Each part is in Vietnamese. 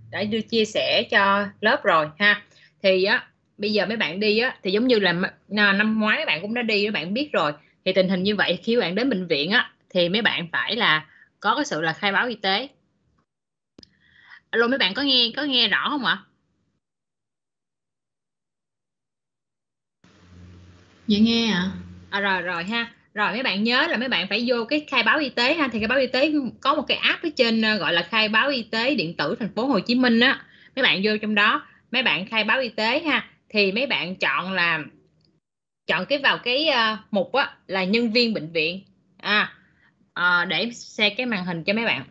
đã đưa chia sẻ cho lớp rồi ha. Thì á bây giờ mấy bạn đi á thì giống như là năm ngoái mấy bạn cũng đã đi, mấy bạn biết rồi. Thì tình hình như vậy khi bạn đến bệnh viện á thì mấy bạn phải là có cái sự là khai báo y tế. Alo, mấy bạn có nghe rõ không ạ? Dạ nghe ạ. Rồi rồi ha. Rồi mấy bạn nhớ là mấy bạn phải vô cái khai báo y tế ha. Thì khai báo y tế có một cái app ở trên gọi là khai báo y tế điện tử thành phố Hồ Chí Minh á. Mấy bạn vô trong đó, mấy bạn khai báo y tế ha. Thì mấy bạn chọn vào cái mục á là nhân viên bệnh viện. Để share cái màn hình cho mấy bạn.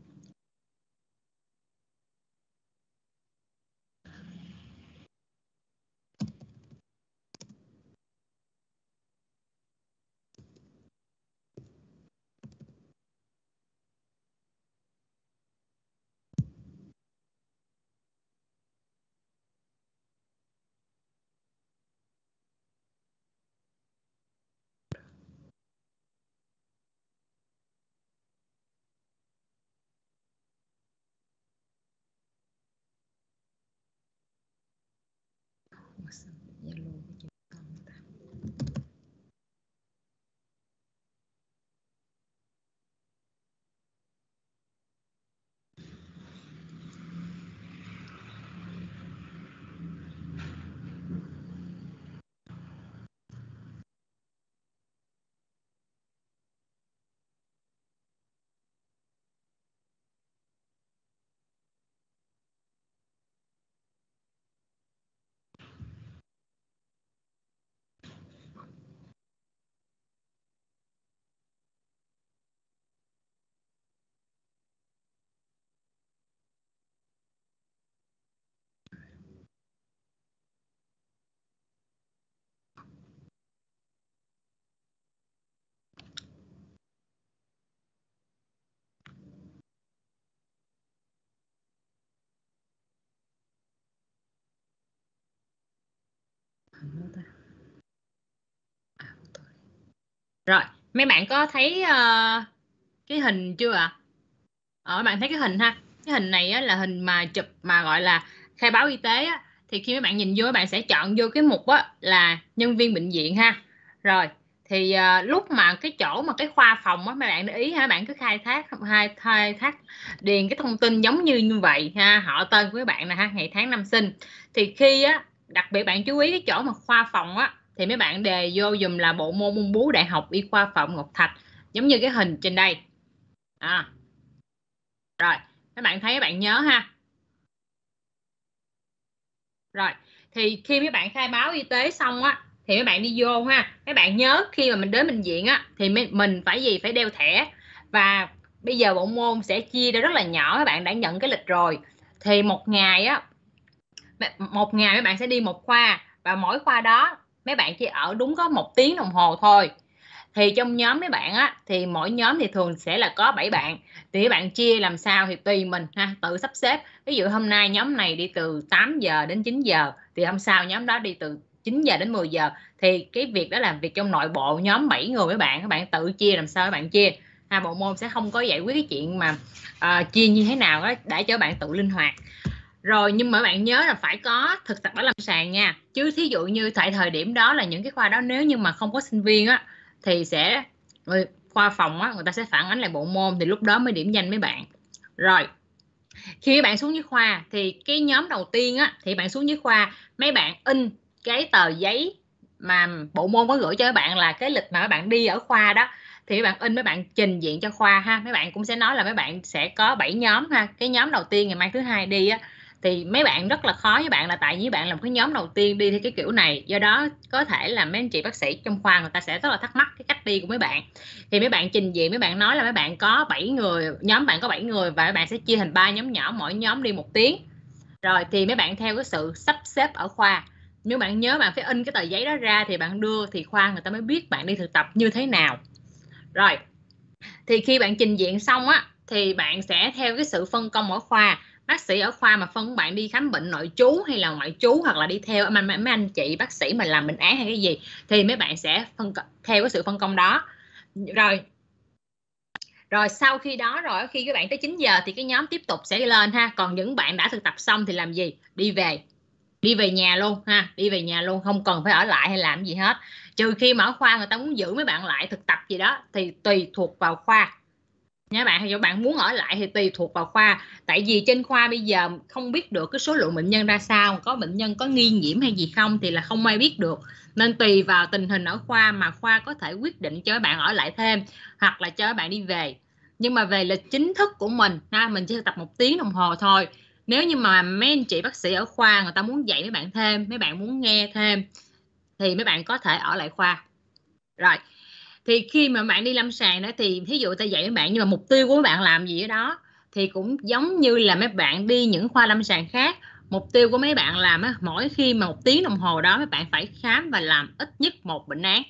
Rồi mấy bạn có thấy cái hình chưa ạ? Các bạn thấy cái hình ha. Cái hình này á, là hình mà chụp mà gọi là khai báo y tế á. Thì khi mấy bạn nhìn vô, các bạn sẽ chọn vô cái mục á là nhân viên bệnh viện ha. Rồi thì lúc mà cái chỗ mà cái khoa phòng á, mấy bạn để ý ha, bạn cứ khai thác điền cái thông tin giống như vậy ha, họ tên của các bạn nè ha, ngày tháng năm sinh. Thì khi á, đặc biệt bạn chú ý cái chỗ mà khoa phòng á, thì mấy bạn đề vô dùm là bộ môn ung bướu Đại học Y khoa Phạm Ngọc Thạch, giống như cái hình trên đây. Rồi các bạn thấy, các bạn nhớ ha. Rồi thì khi mấy bạn khai báo y tế xong á thì mấy bạn đi vô ha. Mấy bạn nhớ khi mà mình đến bệnh viện á thì mình phải gì, phải đeo thẻ. Và bây giờ bộ môn sẽ chia ra rất là nhỏ, các bạn đã nhận cái lịch rồi. Thì một ngày mấy bạn sẽ đi một khoa, và mỗi khoa đó mấy bạn chỉ ở đúng có 1 tiếng đồng hồ thôi. Thì trong nhóm mấy bạn á thì mỗi nhóm thì thường sẽ là có 7 bạn. Thì các bạn chia làm sao thì tùy mình ha, tự sắp xếp. Ví dụ hôm nay nhóm này đi từ 8 giờ đến 9 giờ thì hôm sau nhóm đó đi từ 9 giờ đến 10 giờ. Thì cái việc đó là việc trong nội bộ nhóm 7 người các bạn tự chia làm sao các bạn chia ha. Bộ môn sẽ không có giải quyết cái chuyện mà chia như thế nào đó, để cho bạn tự linh hoạt. Rồi nhưng mà các bạn nhớ là phải có thực tập ở lâm sàng nha. Chứ thí dụ như tại thời điểm đó là những cái khoa đó nếu như mà không có sinh viên á thì khoa phòng á người ta sẽ phản ánh lại bộ môn, thì lúc đó mới điểm danh mấy bạn. Rồi khi bạn xuống dưới khoa thì cái nhóm đầu tiên á thì bạn xuống dưới khoa, mấy bạn in cái tờ giấy mà bộ môn có gửi cho các bạn là cái lịch mà các bạn đi ở khoa đó. Thì các bạn in, mấy bạn trình diện cho khoa ha. Mấy bạn cũng sẽ nói là mấy bạn sẽ có 7 nhóm ha. Cái nhóm đầu tiên ngày mai thứ hai đi á thì mấy bạn rất là khó với bạn, là tại vì bạn là một cái nhóm đầu tiên đi theo cái kiểu này, do đó có thể là mấy anh chị bác sĩ trong khoa người ta sẽ rất là thắc mắc cái cách đi của mấy bạn. Thì mấy bạn trình diện, mấy bạn nói là mấy bạn có 7 người, nhóm bạn có 7 người và mấy bạn sẽ chia thành 3 nhóm nhỏ, mỗi nhóm đi 1 tiếng. Rồi thì mấy bạn theo cái sự sắp xếp ở khoa. Nếu bạn nhớ, bạn phải in cái tờ giấy đó ra thì bạn đưa, thì khoa người ta mới biết bạn đi thực tập như thế nào. Rồi thì khi bạn trình diện xong á thì bạn sẽ theo cái sự phân công ở khoa. Bác sĩ ở khoa mà phân bạn đi khám bệnh nội trú hay là ngoại trú, hoặc là đi theo mấy anh chị bác sĩ mà làm bệnh án hay cái gì, thì mấy bạn sẽ theo cái sự phân công đó. Rồi Rồi sau khi đó rồi khi các bạn tới 9 giờ thì cái nhóm tiếp tục sẽ lên ha. Còn những bạn đã thực tập xong thì làm gì? Đi về nhà luôn ha, đi về nhà luôn, không cần phải ở lại hay làm gì hết. Trừ khi mà ở khoa người ta muốn giữ mấy bạn lại thực tập gì đó thì tùy thuộc vào khoa nha bạn. Hay bạn muốn ở lại thì tùy thuộc vào khoa. Tại vì trên khoa bây giờ không biết được cái số lượng bệnh nhân ra sao, có bệnh nhân có nghi nhiễm hay gì không thì là không ai biết được. Nên tùy vào tình hình ở khoa mà khoa có thể quyết định cho các bạn ở lại thêm hoặc là cho các bạn đi về. Nhưng mà về lịch chính thức của mình ha, mình chỉ thực tập 1 tiếng đồng hồ thôi. Nếu như mà mấy anh chị bác sĩ ở khoa người ta muốn dạy mấy bạn thêm, mấy bạn muốn nghe thêm thì mấy bạn có thể ở lại khoa. Rồi thì khi mà bạn đi lâm sàng đó thì thí dụ ta dạy mấy bạn nhưng mà mục tiêu của mấy bạn làm gì ở đó thì cũng giống như là mấy bạn đi những khoa lâm sàng khác. Mục tiêu của mấy bạn làm á, mỗi khi mà 1 tiếng đồng hồ đó mấy bạn phải khám và làm ít nhất 1 bệnh án.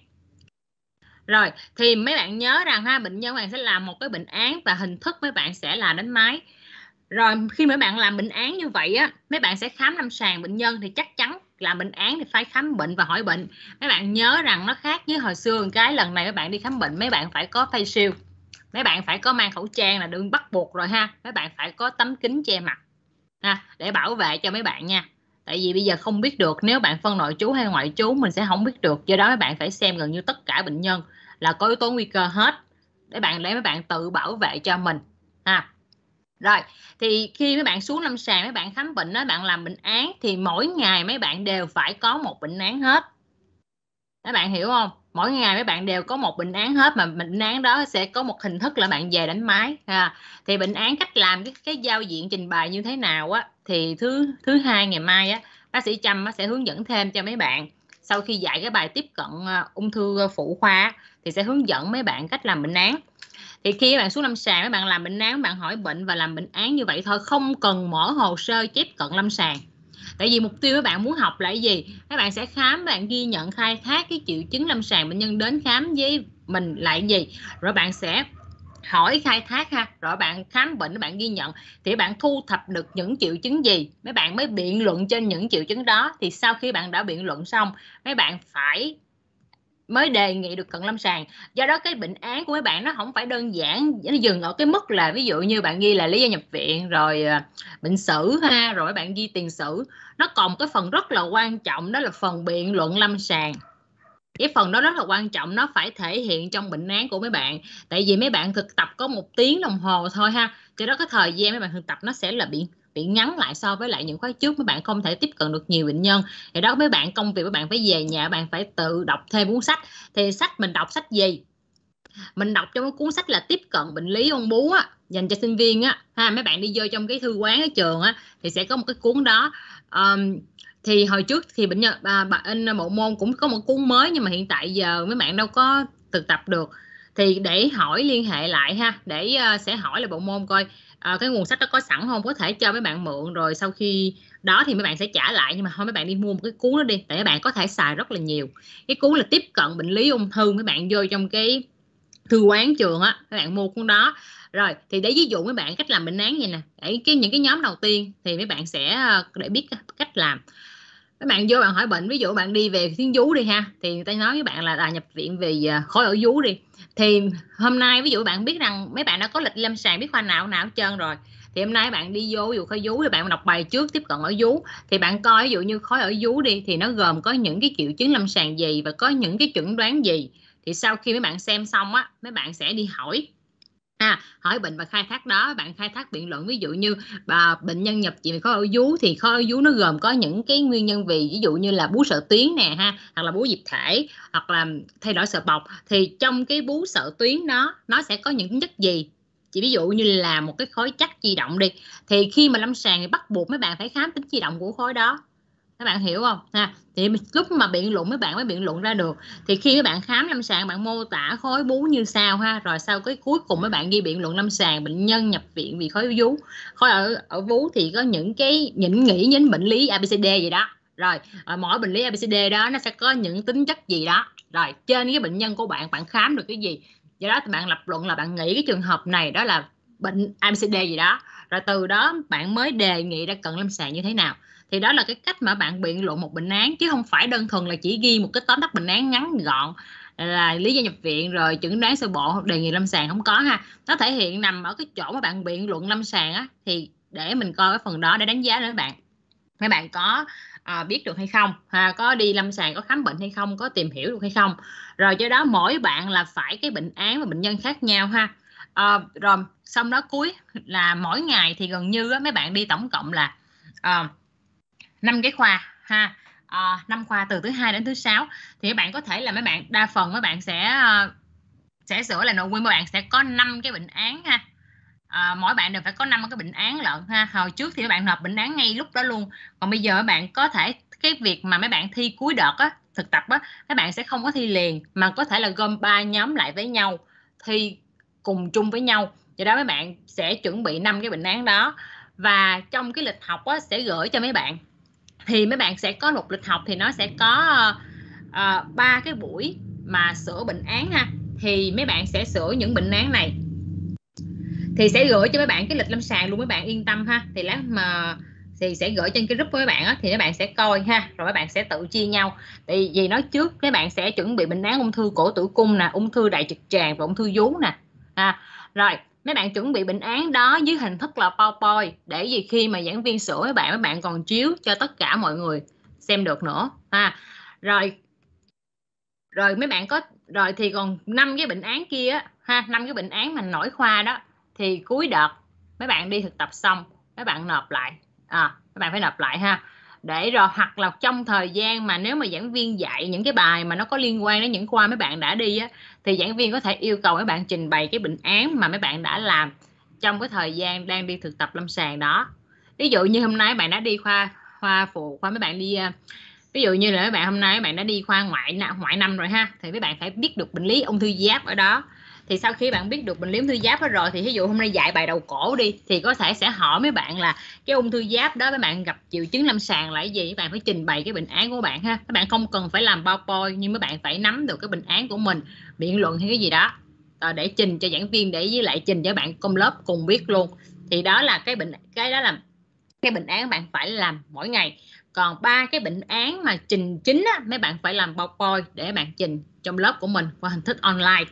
Rồi thì mấy bạn nhớ rằng ha, bệnh nhân bạn sẽ làm một cái bệnh án và hình thức mấy bạn sẽ là đánh máy. Rồi khi mấy bạn làm bệnh án như vậy á, mấy bạn sẽ khám lâm sàng bệnh nhân thì chắc chắn làm bệnh án thì phải khám bệnh và hỏi bệnh. Mấy bạn nhớ rằng nó khác với hồi xưa cái lần này mấy bạn đi khám bệnh mấy bạn phải có face shield, mấy bạn phải có mang khẩu trang là đương bắt buộc rồi ha, mấy bạn phải có tấm kính che mặt ha, để bảo vệ cho mấy bạn nha. Tại vì bây giờ không biết được nếu bạn phân nội trú hay ngoại trú mình sẽ không biết được, do đó mấy bạn phải xem gần như tất cả bệnh nhân là có yếu tố nguy cơ hết để mấy bạn tự bảo vệ cho mình ha. Rồi thì khi mấy bạn xuống lâm sàng mấy bạn khám bệnh đó, bạn làm bệnh án thì mỗi ngày mấy bạn đều phải có một bệnh án hết. Các bạn hiểu không? Mỗi ngày mấy bạn đều có một bệnh án hết, mà bệnh án đó sẽ có một hình thức là bạn về đánh máy ha. Thì bệnh án cách làm cái giao diện trình bày như thế nào á thì thứ hai ngày mai á bác sĩ Trâm sẽ hướng dẫn thêm cho mấy bạn. Sau khi dạy cái bài tiếp cận ung thư phụ khoa thì sẽ hướng dẫn mấy bạn cách làm bệnh án. Thì khi các bạn xuống lâm sàng, các bạn làm bệnh án, các bạn hỏi bệnh và làm bệnh án như vậy thôi, không cần mở hồ sơ chép cận lâm sàng. Tại vì mục tiêu các bạn muốn học là cái gì? Các bạn sẽ khám, các bạn ghi nhận khai thác cái triệu chứng lâm sàng bệnh nhân đến khám với mình là cái gì, rồi bạn sẽ hỏi khai thác ha, rồi bạn khám bệnh, các bạn ghi nhận thì bạn thu thập được những triệu chứng gì, mấy bạn mới biện luận trên những triệu chứng đó. Thì sau khi bạn đã biện luận xong, mấy bạn mới đề nghị được cận lâm sàng. Do đó cái bệnh án của mấy bạn nó không phải đơn giản, nó dừng ở cái mức là ví dụ như bạn ghi là lý do nhập viện rồi bệnh sử ha, rồi mấy bạn ghi tiền sử. Nó còn cái phần rất là quan trọng, đó là phần biện luận lâm sàng. Cái phần đó rất là quan trọng, nó phải thể hiện trong bệnh án của mấy bạn. Tại vì mấy bạn thực tập có 1 tiếng đồng hồ thôi ha, cho đó cái thời gian mấy bạn thực tập nó sẽ là bị ngắn lại so với lại những khóa trước. Mấy bạn không thể tiếp cận được nhiều bệnh nhân, thì đó mấy bạn công việc mấy bạn phải về nhà, bạn phải tự đọc thêm cuốn sách. Thì sách mình đọc sách gì? Mình đọc trong cái cuốn sách là tiếp cận bệnh lý ung bướu á, dành cho sinh viên á ha. Mấy bạn đi vô trong cái thư quán ở trường á thì sẽ có một cái cuốn đó. Thì hồi trước thì bệnh nhân bà in bộ môn cũng có một cuốn mới, nhưng mà hiện tại giờ mấy bạn đâu có thực tập được, thì để hỏi liên hệ lại ha, để sẽ hỏi là bộ môn coi cái nguồn sách đó có sẵn không, có thể cho mấy bạn mượn, rồi sau khi đó thì mấy bạn sẽ trả lại. Nhưng mà thôi mấy bạn đi mua một cái cuốn đó đi, để mấy bạn có thể xài rất là nhiều. Cái cuốn là tiếp cận bệnh lý ung thư, mấy bạn vô trong cái thư quán trường á, các bạn mua cuốn đó. Rồi thì để ví dụ mấy bạn cách làm bệnh án vậy nè, để những cái nhóm đầu tiên thì mấy bạn sẽ để biết cách làm. Các bạn vô bạn hỏi bệnh, ví dụ bạn đi về tuyến vú đi ha, thì người ta nói với bạn là nhập viện vì khối ở vú đi. Thì hôm nay ví dụ bạn biết rằng mấy bạn đã có lịch lâm sàng, biết khoa nào hết trơn rồi, thì hôm nay bạn đi vô ví dụ khối vú thì bạn đọc bài trước tiếp cận ở vú, thì bạn coi ví dụ như khối ở vú đi thì nó gồm có những cái triệu chứng lâm sàng gì và có những cái chẩn đoán gì. Thì sau khi mấy bạn xem xong á, mấy bạn sẽ đi hỏi hỏi bệnh và khai thác đó. Bạn khai thác biện luận, ví dụ như bệnh nhân nhập viện khối ở vú thì khối ở vú nó gồm có những cái nguyên nhân vì, ví dụ như là bú sợi tuyến nè ha, hoặc là bú diệp thể, hoặc là thay đổi sợi bọc. Thì trong cái bú sợi tuyến đó nó sẽ có những tính chất gì, chỉ ví dụ như là một cái khối chắc di động đi, thì khi mà lâm sàng thì bắt buộc mấy bạn phải khám tính di động của khối đó. Các bạn hiểu không ha? Thì lúc mà biện luận mấy bạn mới biện luận ra được. Thì khi mấy bạn khám lâm sàng bạn mô tả khối vú như sau ha, rồi sau cái cuối cùng mấy bạn ghi biện luận lâm sàng bệnh nhân nhập viện vì khối vú. Khối ở vú thì có những cái nghĩ đến bệnh lý ABCD gì đó. Rồi mỗi bệnh lý ABCD đó nó sẽ có những tính chất gì đó. Rồi trên cái bệnh nhân của bạn khám được cái gì. Do đó thì bạn lập luận là bạn nghĩ cái trường hợp này đó là bệnh ABCD gì đó. Rồi từ đó bạn mới đề nghị ra cận lâm sàng như thế nào. Thì đó là cái cách mà bạn biện luận một bệnh án, chứ không phải đơn thuần là chỉ ghi một cái tóm tắt bệnh án ngắn gọn là lý do nhập viện rồi chẩn đoán sơ bộ hoặc đề nghị lâm sàng không có ha. Nó thể hiện nằm ở cái chỗ mà bạn biện luận lâm sàng á, thì để mình coi cái phần đó để đánh giá nữa mấy bạn có biết được hay không ha, có đi lâm sàng, có khám bệnh hay không, có tìm hiểu được hay không. Rồi do đó mỗi bạn là phải cái bệnh án và bệnh nhân khác nhau ha. Rồi xong đó cuối là mỗi ngày thì gần như á, mấy bạn đi tổng cộng là 5 cái khoa ha, 5 khoa từ thứ 2 đến thứ 6. Thì các bạn có thể là mấy bạn đa phần mấy bạn sẽ sửa là nội quy, mấy bạn sẽ có 5 cái bệnh án ha. Mỗi bạn đều phải có 5 cái bệnh án lận ha. Hồi trước thì các bạn nộp bệnh án ngay lúc đó luôn, còn bây giờ các bạn có thể cái việc mà mấy bạn thi cuối đợt á, thực tập á, các bạn sẽ không có thi liền mà có thể là gom 3 nhóm lại với nhau thi cùng chung với nhau. Do đó mấy bạn sẽ chuẩn bị 5 cái bệnh án đó, và trong cái lịch học á, sẽ gửi cho mấy bạn. Thì mấy bạn sẽ có một lịch học thì nó sẽ có 3 cái buổi mà sửa bệnh án ha. Thì mấy bạn sẽ sửa những bệnh án này thì sẽ gửi cho mấy bạn cái lịch lâm sàng luôn, mấy bạn yên tâm ha. Thì lát mà thì sẽ gửi trên cái group của mấy bạn á, thì mấy bạn sẽ coi ha, rồi mấy bạn sẽ tự chia nhau. Tại vì nói trước mấy bạn sẽ chuẩn bị bệnh án ung thư cổ tử cung nè, ung thư đại trực tràng và ung thư vú nè. Rồi mấy bạn chuẩn bị bệnh án đó dưới hình thức là PowerPoint, để vì khi mà giảng viên sửa mấy bạn còn chiếu cho tất cả mọi người xem được nữa ha. Rồi mấy bạn có rồi thì còn 5 cái bệnh án kia ha, 5 cái bệnh án mà nổi khoa đó, thì cuối đợt mấy bạn đi thực tập xong mấy bạn nộp lại, mấy bạn phải nộp lại ha. Để rồi hoặc là trong thời gian mà nếu mà giảng viên dạy những cái bài mà nó có liên quan đến những khoa mấy bạn đã đi á, thì giảng viên có thể yêu cầu mấy bạn trình bày cái bệnh án mà mấy bạn đã làm trong cái thời gian đang đi thực tập lâm sàng đó. Ví dụ như hôm nay bạn đã đi khoa phụ, mấy bạn đi ví dụ như là các bạn hôm nay các bạn đã đi khoa ngoại năm rồi ha, thì các bạn phải biết được bệnh lý ung thư giáp ở đó. Thì sau khi bạn biết được bệnh lý ung thư giáp đó rồi, thì ví dụ hôm nay dạy bài đầu cổ đi, thì có thể sẽ hỏi mấy bạn là cái ung thư giáp đó mấy bạn gặp triệu chứng lâm sàng là cái gì, các bạn phải trình bày cái bệnh án của bạn ha. Các bạn không cần phải làm PowerPoint, nhưng mấy bạn phải nắm được cái bệnh án của mình, biện luận hay cái gì đó để trình cho giảng viên, để với lại trình cho bạn trong lớp cùng biết luôn. Thì đó là cái đó là cái bệnh án bạn phải làm mỗi ngày. Còn 3 cái bệnh án mà trình chính á, mấy bạn phải làm PowerPoint để bạn trình trong lớp của mình qua hình thức online.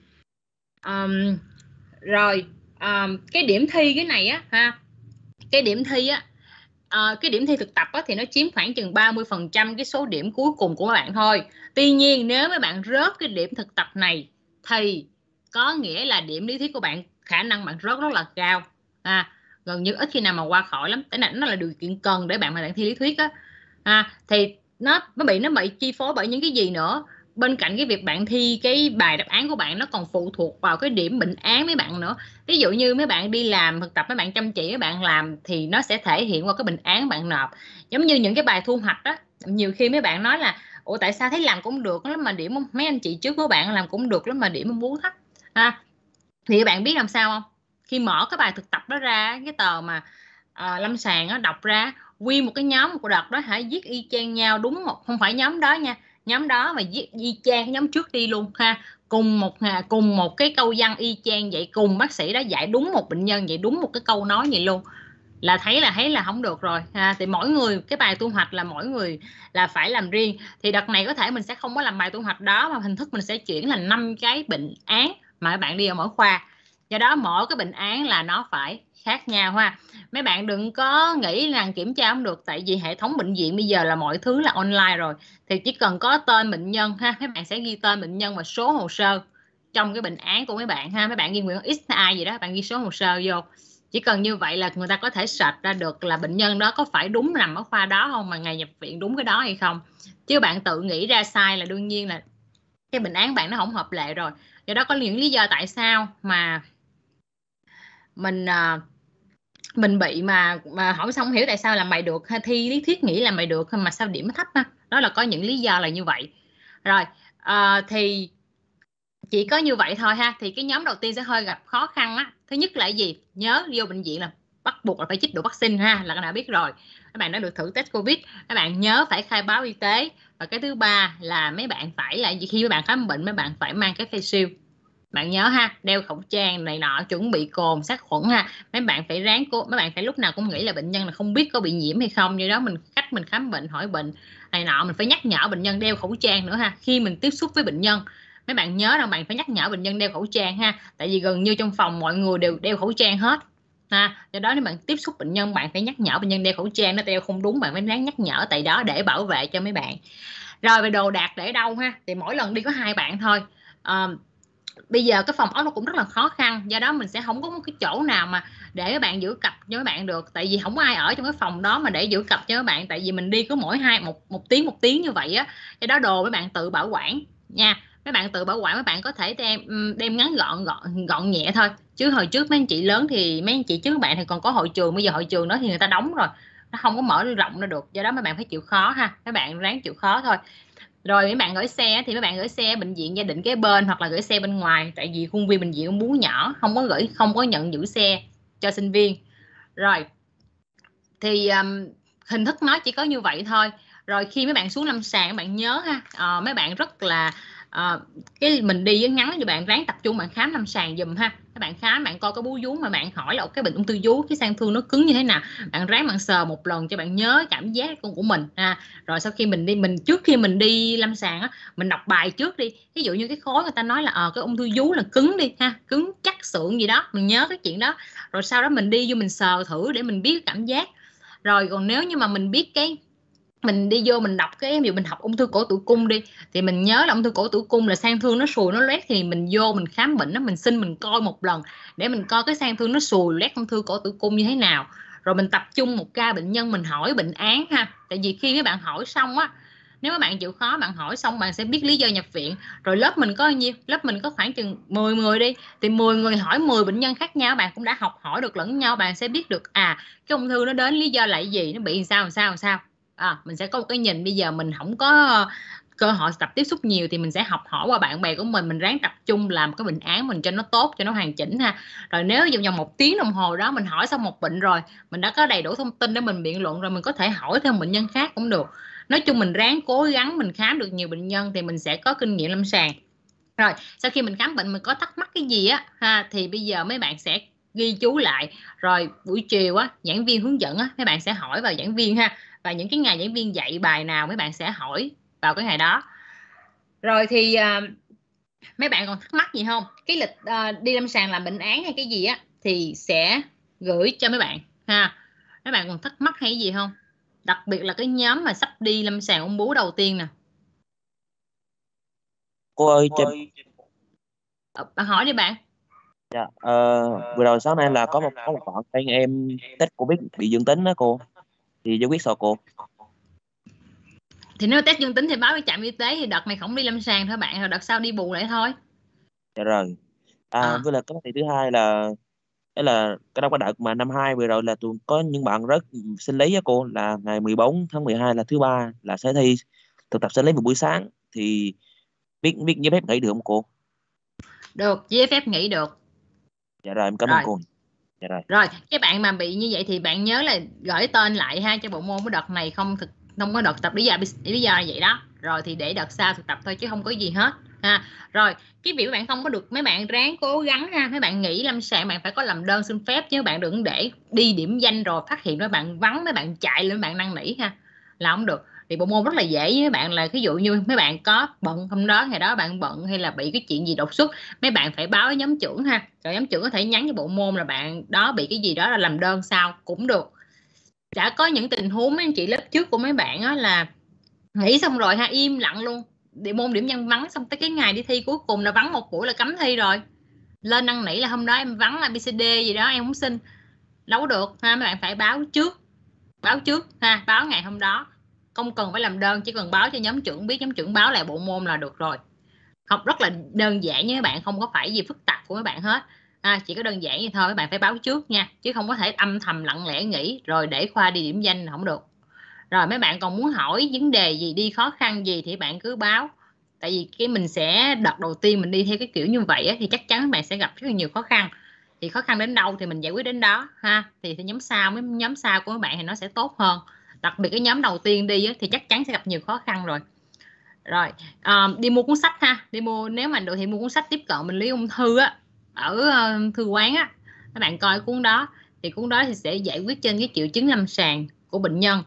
Cái điểm thi cái này á ha, cái điểm thi á, cái điểm thi thực tập á, thì nó chiếm khoảng chừng 30% cái số điểm cuối cùng của các bạn thôi. Tuy nhiên nếu mấy bạn rớt cái điểm thực tập này thì có nghĩa là điểm lý thuyết của bạn, khả năng bạn rớt rất là cao, gần như ít khi nào mà qua khỏi lắm. Cái này nó là điều kiện cần để bạn thi lý thuyết á. Thì nó bị chi phối bởi những cái gì nữa. Bên cạnh cái việc bạn thi cái bài đáp án của bạn, nó còn phụ thuộc vào cái điểm bệnh án mấy bạn nữa. Ví dụ như mấy bạn đi làm thực tập, mấy bạn chăm chỉ mấy bạn làm thì nó sẽ thể hiện qua cái bệnh án bạn nộp. Giống như những cái bài thu hoạch đó, nhiều khi mấy bạn nói là ủa tại sao thấy làm cũng được lắm mà điểm mấy anh chị trước của bạn làm cũng được lắm mà điểm muốn thấp thì các bạn biết làm sao không? Khi mở cái bài thực tập đó ra, cái tờ mà lâm sàng đó, đọc ra nguyên một cái nhóm của đợt đó hãy viết y chang nhau, đúng không phải nhóm đó nha, nhóm đó mà viết y chang nhóm trước đi luôn ha, cùng một cái câu văn y chang vậy, cùng bác sĩ đó dạy đúng một bệnh nhân vậy, đúng một cái câu nói vậy luôn, là thấy là không được rồi ha. Thì mỗi người cái bài thu hoạch là mỗi người là phải làm riêng. Thì đợt này có thể mình sẽ không có làm bài thu hoạch đó, mà hình thức mình sẽ chuyển là 5 cái bệnh án mà các bạn đi ở mỗi khoa. Do đó mỗi cái bệnh án là nó phải khác nhau ha. Mấy bạn đừng có nghĩ rằng kiểm tra không được, tại vì hệ thống bệnh viện bây giờ là mọi thứ là online rồi, thì chỉ cần có tên bệnh nhân ha, mấy bạn sẽ ghi tên bệnh nhân và số hồ sơ trong cái bệnh án của mấy bạn ha. Mấy bạn ghi Nguyễn X ai gì đó, bạn ghi số hồ sơ vô, chỉ cần như vậy là người ta có thể search ra được là bệnh nhân đó có phải đúng nằm ở khoa đó không, mà ngày nhập viện đúng cái đó hay không. Chứ bạn tự nghĩ ra sai là đương nhiên là cái bệnh án bạn nó không hợp lệ rồi. Do đó có những lý do tại sao mà mình bị mà hỏi xong không hiểu tại sao là mày được, thi lý thuyết nghĩ là mày được mà sao điểm thấp ha. Đó là có những lý do là như vậy. Rồi thì chỉ có như vậy thôi ha. Thì cái nhóm đầu tiên sẽ hơi gặp khó khăn á. Thứ nhất là gì? Nhớ vô bệnh viện là bắt buộc là phải chích đủ vaccine ha, là các bạn biết rồi. Các bạn đã được thử test Covid, các bạn nhớ phải khai báo y tế. Và cái thứ ba là mấy bạn phải là khi mấy bạn khám bệnh, mấy bạn phải mang cái face shield. Bạn nhớ ha, đeo khẩu trang này nọ, chuẩn bị cồn sát khuẩn ha. Mấy bạn phải mấy bạn phải lúc nào cũng nghĩ là bệnh nhân là không biết có bị nhiễm hay không, như đó mình khám bệnh hỏi bệnh này nọ, mình phải nhắc nhở bệnh nhân đeo khẩu trang nữa ha. Khi mình tiếp xúc với bệnh nhân, mấy bạn nhớ rằng bạn phải nhắc nhở bệnh nhân đeo khẩu trang ha, tại vì gần như trong phòng mọi người đều đeo khẩu trang hết ha. Do đó nếu bạn tiếp xúc bệnh nhân, bạn phải nhắc nhở bệnh nhân đeo khẩu trang, nó đeo không đúng bạn phải ráng nhắc nhở tại đó để bảo vệ cho mấy bạn. Rồi về đồ đạc để đâu ha, thì mỗi lần đi có 2 bạn thôi. Bây giờ cái phòng ốc nó cũng rất là khó khăn, do đó mình sẽ không có một cái chỗ nào mà để các bạn giữ cặp cho các bạn được, tại vì không có ai ở trong cái phòng đó mà để giữ cặp cho các bạn, tại vì mình đi có mỗi một tiếng như vậy á. Cái đó đồ mấy bạn tự bảo quản nha, mấy bạn tự bảo quản, mấy bạn có thể đem ngắn gọn nhẹ thôi, chứ hồi trước mấy anh chị lớn thì mấy anh chị trước các bạn thì còn có hội trường, bây giờ hội trường đó thì người ta đóng rồi, nó không có mở rộng ra được, do đó mấy bạn phải chịu khó ha, mấy bạn ráng chịu khó thôi. Rồi mấy bạn gửi xe thì mấy bạn gửi xe bệnh viện gia đình kế bên hoặc là gửi xe bên ngoài, tại vì khuôn viên bệnh viện Ung Bướu nhỏ, không có nhận giữ xe cho sinh viên. Rồi thì hình thức nó chỉ có như vậy thôi. Rồi khi mấy bạn xuống lâm sàng các bạn nhớ ha, mấy bạn rất là cái mình đi với ngắn thì bạn ráng tập trung bạn khám lâm sàng giùm ha. Các bạn khám, bạn coi cái bú vú mà bạn hỏi là cái bệnh ung thư vú, cái sang thương nó cứng như thế nào, bạn ráng bạn sờ một lần cho bạn nhớ cảm giác của mình ha. Rồi sau khi trước khi mình đi lâm sàng á, mình đọc bài trước đi, ví dụ như cái khối người ta nói là cái ung thư vú là cứng đi ha, cứng chắc sượng gì đó, mình nhớ cái chuyện đó. Rồi sau đó mình đi vô mình sờ thử để mình biết cảm giác. Rồi còn nếu như mà mình biết mình đi vô mình đọc ví dụ mình học ung thư cổ tử cung đi, thì mình nhớ là ung thư cổ tử cung là sang thương nó sùi nó loét, thì mình vô mình khám bệnh đó, mình xin mình coi một lần để mình coi cái sang thương nó sùi loét ung thư cổ tử cung như thế nào. Rồi mình tập trung một ca bệnh nhân mình hỏi bệnh án ha, tại vì khi các bạn hỏi xong á, nếu các bạn chịu khó bạn hỏi xong bạn sẽ biết lý do nhập viện. Rồi lớp mình có bao nhiêu, lớp mình có khoảng chừng 10 người đi, thì 10 người hỏi 10 bệnh nhân khác nhau, bạn cũng đã học hỏi được lẫn nhau, bạn sẽ biết được cái ung thư nó đến lý do là cái gì, nó bị sao. Mình sẽ có một cái nhìn. Bây giờ mình không có cơ hội tập tiếp xúc nhiều thì mình sẽ học hỏi qua bạn bè của mình ráng tập trung làm cái bệnh án mình cho nó tốt, cho nó hoàn chỉnh ha. Rồi nếu trong 1 tiếng đồng hồ đó mình hỏi xong một bệnh rồi, mình đã có đầy đủ thông tin để mình biện luận rồi, mình có thể hỏi thêm bệnh nhân khác cũng được. Nói chung mình ráng cố gắng mình khám được nhiều bệnh nhân thì mình sẽ có kinh nghiệm lâm sàng. Rồi sau khi mình khám bệnh mình có thắc mắc cái gì á ha, thì bây giờ mấy bạn sẽ ghi chú lại, rồi buổi chiều á giảng viên hướng dẫn á mấy bạn sẽ hỏi vào giảng viên ha, và những cái ngày giảng viên dạy bài nào mấy bạn sẽ hỏi vào cái ngày đó. Rồi thì mấy bạn còn thắc mắc gì không, cái lịch đi lâm sàng làm bệnh án hay cái gì á thì sẽ gửi cho mấy bạn ha. Mấy bạn còn thắc mắc hay gì không, đặc biệt là cái nhóm mà sắp đi lâm sàng ung bướu đầu tiên nè. Cô ơi, Bạn hỏi đi bạn. dạ, vừa đầu sáng nay là có một bạn anh em test Covid bị dương tính đó cô, thì giải quyết sao cô? Thì nếu test dương tính thì báo với trạm y tế, thì đợt này không đi lâm sàng thôi bạn, rồi đợt sau đi bù lại thôi. Dạ rồi. À, Với lại cái vấn đề thứ hai là đấy là cái trong cái đợt mà năm 2 vừa rồi là tụi có những bạn rớt sinh lý á cô, là ngày 14 tháng 12 là thứ ba là sẽ thi thực tập sinh lý vào buổi sáng, thì biết biết giấy phép nghỉ được không cô? được, giấy phép nghỉ được. Dạ rồi, em cảm ơn Rồi cô. Dạ rồi. rồi cái bạn mà bị như vậy thì bạn nhớ là gửi tên lại ha cho bộ môn. Cái đợt này không có đợt tập, lý do là vậy đó, rồi thì để đợt sau thực tập thôi chứ không có gì hết ha. Rồi cái việc bạn không có được, mấy bạn ráng cố gắng ha, mấy bạn nghỉ lâm sàng bạn phải có làm đơn xin phép, chứ bạn đừng để đi điểm danh rồi phát hiện mấy bạn vắng, mấy bạn chạy lên mấy bạn năn nỉ ha, là không được. Thì bộ môn rất là dễ với mấy bạn, là ví dụ như mấy bạn có bận hôm đó, ngày đó bạn bận hay là bị cái chuyện gì đột xuất, mấy bạn phải báo với nhóm trưởng ha, rồi nhóm trưởng có thể nhắn cho bộ môn là bạn đó bị cái gì đó, là làm đơn sao cũng được. Đã có những tình huống mấy anh chị lớp trước của mấy bạn á là nghỉ xong rồi ha, im lặng luôn, môn điểm danh vắng, xong tới cái ngày đi thi cuối cùng là vắng một buổi là cấm thi rồi, lên năn nỉ là hôm đó em vắng ABCD gì đó em không xin, đâu có được ha. Mấy bạn phải báo trước ha, báo ngày hôm đó, không cần phải làm đơn, chỉ cần báo cho nhóm trưởng biết, nhóm trưởng báo lại bộ môn là được rồi. Học rất là đơn giản với các bạn, không có phải gì phức tạp của các bạn hết. Chỉ có đơn giản vậy thôi, các bạn phải báo trước nha, chứ không có thể âm thầm lặng lẽ nghỉ rồi để khoa đi điểm danh, không được. Rồi mấy bạn còn muốn hỏi vấn đề gì, đi khó khăn gì thì bạn cứ báo, tại vì cái mình sẽ đợt đầu tiên mình đi theo cái kiểu như vậy á, thì chắc chắn các bạn sẽ gặp rất là nhiều khó khăn, thì khó khăn đến đâu thì mình giải quyết đến đó ha. Thì mấy nhóm sau của các bạn thì nó sẽ tốt hơn, đặc biệt cái nhóm đầu tiên đi á, thì chắc chắn sẽ gặp nhiều khó khăn rồi. Rồi đi mua cuốn sách ha, đi mua, nếu mà được thì mua cuốn sách tiếp cận bệnh lý ung thư á, ở thư quán á, các bạn coi cuốn đó, thì cuốn đó thì sẽ giải quyết trên cái triệu chứng lâm sàng của bệnh nhân.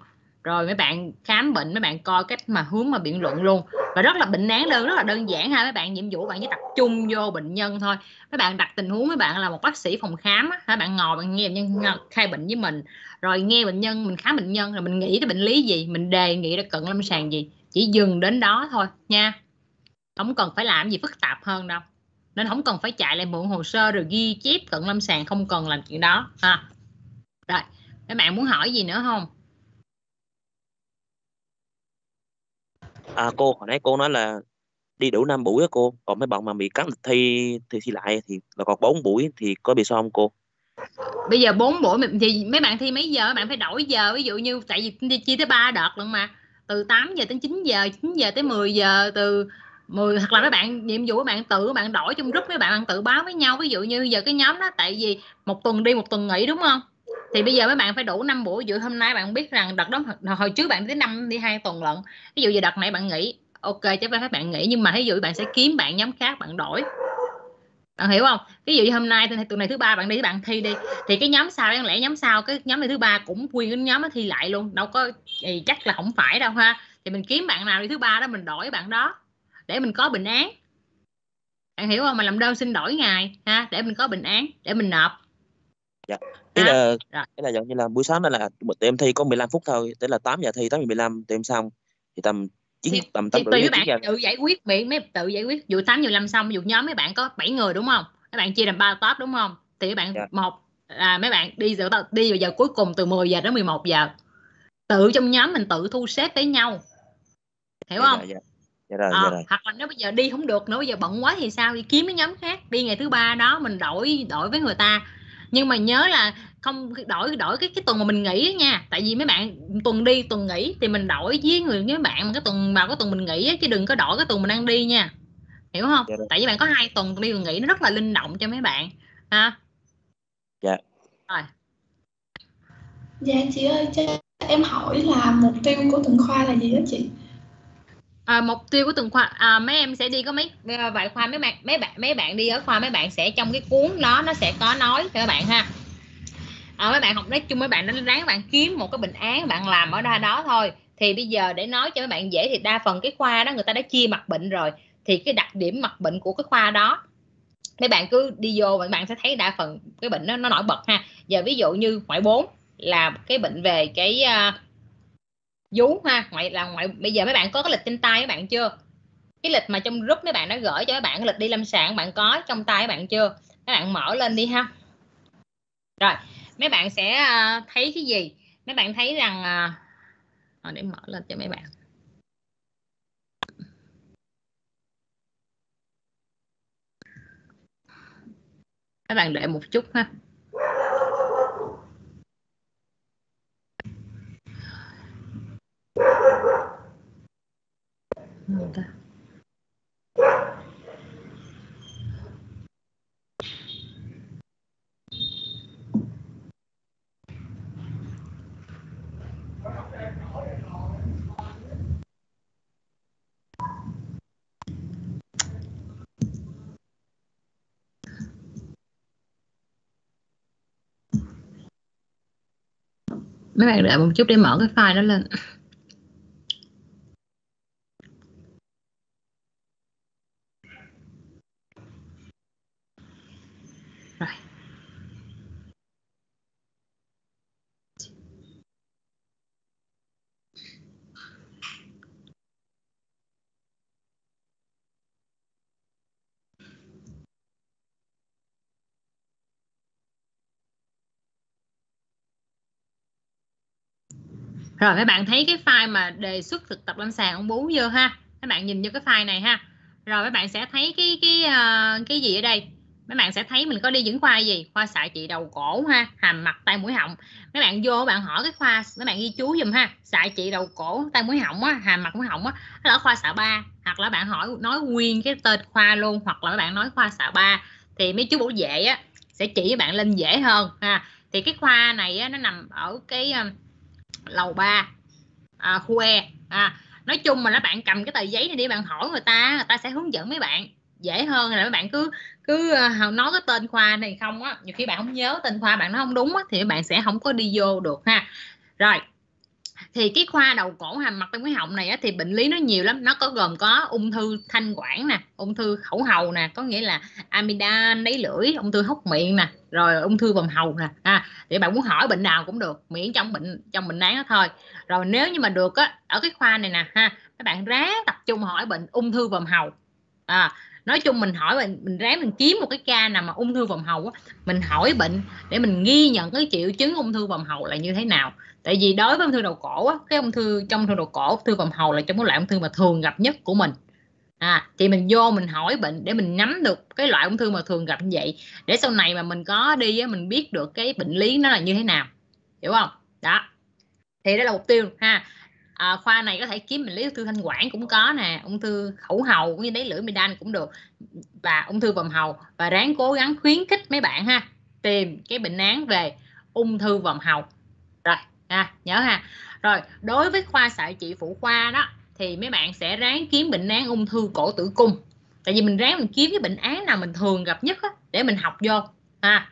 rồi mấy bạn khám bệnh, mấy bạn coi cách mà hướng mà biện luận luôn, và rất là bệnh án rất là đơn giản ha mấy bạn. Nhiệm vụ bạn chỉ tập trung vô bệnh nhân thôi. Mấy bạn đặt tình huống, mấy bạn là một bác sĩ phòng khám á, các bạn ngồi bạn nghe bệnh nhân khai bệnh với mình, rồi nghe bệnh nhân, mình khám bệnh nhân, rồi mình nghĩ cái bệnh lý gì, mình đề nghị ra cận lâm sàng gì, chỉ dừng đến đó thôi nha, không cần phải làm gì phức tạp hơn đâu. Nên không cần phải chạy lại mượn hồ sơ rồi ghi chép cận lâm sàng, không cần làm chuyện đó ha. Rồi các bạn muốn hỏi gì nữa không? Cô hồi nãy cô nói là đi đủ 5 buổi á cô, còn mấy bạn mà bị cắt lịch thi lại thì là còn 4 buổi thì có bị sao không cô? Bây giờ 4 buổi thì mấy bạn thi mấy giờ? Mấy bạn phải đổi giờ, ví dụ như tại vì chia tới 3 đợt lần mà, từ 8 giờ đến 9 giờ, 9 giờ tới 10 giờ, từ 10, hoặc là mấy bạn nhiệm vụ các bạn tự các bạn đổi trong group, mấy bạn tự báo với nhau, ví dụ như giờ cái nhóm đó tại vì một tuần đi một tuần nghỉ đúng không, thì bây giờ mấy bạn phải đủ 5 buổi. Ví dụ hôm nay bạn biết rằng đợt đó hồi trước bạn tới 5 đi 2 tuần lận, ví dụ giờ đợt này bạn nghỉ, ok chứ phải các bạn nghỉ, nhưng mà ví dụ bạn sẽ kiếm bạn nhóm khác bạn đổi, bạn hiểu không? Ví dụ như hôm nay tuần này thứ ba bạn đi, bạn thi đi, thì cái nhóm sau đáng lẽ nhóm sau cái nhóm này thứ ba cũng nguyên cái nhóm nó thi lại luôn, đâu có thì chắc là không phải đâu ha. Thì mình kiếm bạn nào đi thứ ba đó mình đổi bạn đó để mình có bệnh án, bạn hiểu không? Mà làm đơn xin đổi ngày ha, để mình có bệnh án để mình nộp Dạ. Ý ha. là Rồi ý là giống như là buổi sáng đó là tụi em thi có 15 phút thôi, tức là 8 giờ thi 8:15 tụi em xong, thì tầm 9 tầm 8 thì rưỡi tùy hay mấy 9 bạn giờ. tự giải quyết, mấy tự giải quyết. Dụ 8:15 xong, dụ nhóm mấy bạn có 7 người đúng không, mấy bạn chia làm 3 top đúng không, thì mấy bạn Dạ. một là mấy bạn đi vào giờ cuối cùng từ 10 giờ đến 11 giờ, tự trong nhóm mình tự thu xếp với nhau, hiểu Dạ không? dạ dạ. Dạ rồi dạ rồi. Hoặc là nếu bây giờ đi không được nữa, bây giờ bận quá thì sao, đi kiếm cái nhóm khác đi ngày thứ ba đó mình đổi với người ta. Nhưng mà nhớ là không đổi cái tuần mà mình nghỉ nha, tại vì mấy bạn tuần đi tuần nghỉ thì mình đổi với bạn cái tuần vào cái tuần mình nghỉ, chứ đừng có đổi cái tuần mình đang đi nha, hiểu không? Dạ rồi. Tại vì bạn có 2 tuần đi tuần nghỉ, nó rất là linh động cho mấy bạn ha. Dạ. Rồi Dạ chị ơi, cho em hỏi là mục tiêu của từng khoa là gì đó chị? mục tiêu của từng khoa, mấy em sẽ đi có vài khoa, mấy bạn đi ở khoa mấy bạn sẽ trong cái cuốn đó nó sẽ có nói cho các bạn ha. Mấy bạn học nói chung, mấy bạn đánh ráng các bạn kiếm một cái bệnh án bạn làm ở đó thôi. Thì bây giờ để nói cho mấy bạn dễ, thì đa phần cái khoa đó người ta đã chia mặt bệnh rồi, thì cái đặc điểm mặt bệnh của cái khoa đó mấy bạn cứ đi vô bạn sẽ thấy đa phần cái bệnh nó nổi bật ha. Giờ ví dụ như ngoại 4 là cái bệnh về cái vú ha, ngoại bây giờ mấy bạn có cái lịch trên tay các bạn chưa? Cái lịch mà trong group mấy bạn đã gửi cho các bạn, cái lịch đi lâm sàng bạn có trong tay các bạn chưa? Các bạn mở lên đi ha. Rồi mấy bạn sẽ thấy cái gì? Mấy bạn thấy rằng để mở lên cho mấy bạn. Các bạn đợi một chút ha. Mấy bạn đợi một chút để mở cái file đó lên. Rồi. Rồi mấy bạn thấy cái file mà đề xuất thực tập lâm sàng ông Bú chưa ha? Các bạn nhìn vô cái file này ha. Rồi các bạn sẽ thấy cái gì ở đây? Mấy bạn sẽ thấy mình có đi những khoa gì? Khoa xạ trị đầu cổ ha, hàm mặt, tai mũi họng. Mấy bạn vô bạn hỏi cái khoa, mấy bạn ghi chú giùm ha. Xạ trị đầu cổ, tai mũi họng á, hàm mặt mũi họng á, đó là khoa xạ 3, hoặc là bạn hỏi nói nguyên cái tên khoa luôn, hoặc là các bạn nói khoa xạ 3 thì mấy chú bảo vệ á sẽ chỉ các bạn lên dễ hơn ha. Thì cái khoa này á, nó nằm ở cái lầu 3 khu E. Nói chung mà các bạn cầm cái tờ giấy này đi bạn hỏi người ta sẽ hướng dẫn mấy bạn dễ hơn là mấy bạn cứ nói cái tên khoa này không á, nhiều khi bạn không nhớ tên khoa, bạn nói không đúng á, thì bạn sẽ không có đi vô được ha. Rồi thì cái khoa đầu cổ hàm mặt trong cái họng này á, thì bệnh lý nó nhiều lắm. Nó có gồm có ung thư thanh quản nè, ung thư khẩu hầu nè, có nghĩa là amidan đáy lưỡi, ung thư hốc miệng nè, rồi ung thư vòm hầu nè. Thì bạn muốn hỏi bệnh nào cũng được, miễn trong bệnh án đó thôi. Rồi nếu như mà được á, ở cái khoa này nè ha, các bạn ráng tập trung hỏi bệnh ung thư vòm hầu. Nói chung mình hỏi mình ráng mình kiếm một cái ca nào mà ung thư vòm hầu á, mình hỏi bệnh để mình ghi nhận cái triệu chứng ung thư vòm hầu là như thế nào. Tại vì đối với ung thư đầu cổ á, cái ung thư trong ung thư đầu cổ, ung thư vòm hầu là trong cái loại ung thư mà thường gặp nhất của mình. Thì mình vô mình hỏi bệnh để mình nắm được cái loại ung thư mà thường gặp như vậy, để sau này mà mình có đi á, mình biết được cái bệnh lý nó là như thế nào, hiểu không? Đó thì đó là mục tiêu ha. Khoa này có thể kiếm bệnh lý ung thư thanh quản cũng có nè, ung thư khẩu hầu cũng như đáy lưỡi amidan cũng được, và ung thư vòm hầu. Và ráng cố gắng khuyến khích mấy bạn ha, tìm cái bệnh án về ung thư vòm hầu. Rồi nhớ ha. Rồi đối với khoa xạ trị phụ khoa đó thì mấy bạn sẽ ráng kiếm bệnh án ung thư cổ tử cung. Tại vì mình ráng mình kiếm cái bệnh án nào mình thường gặp nhất á, để mình học vô ha.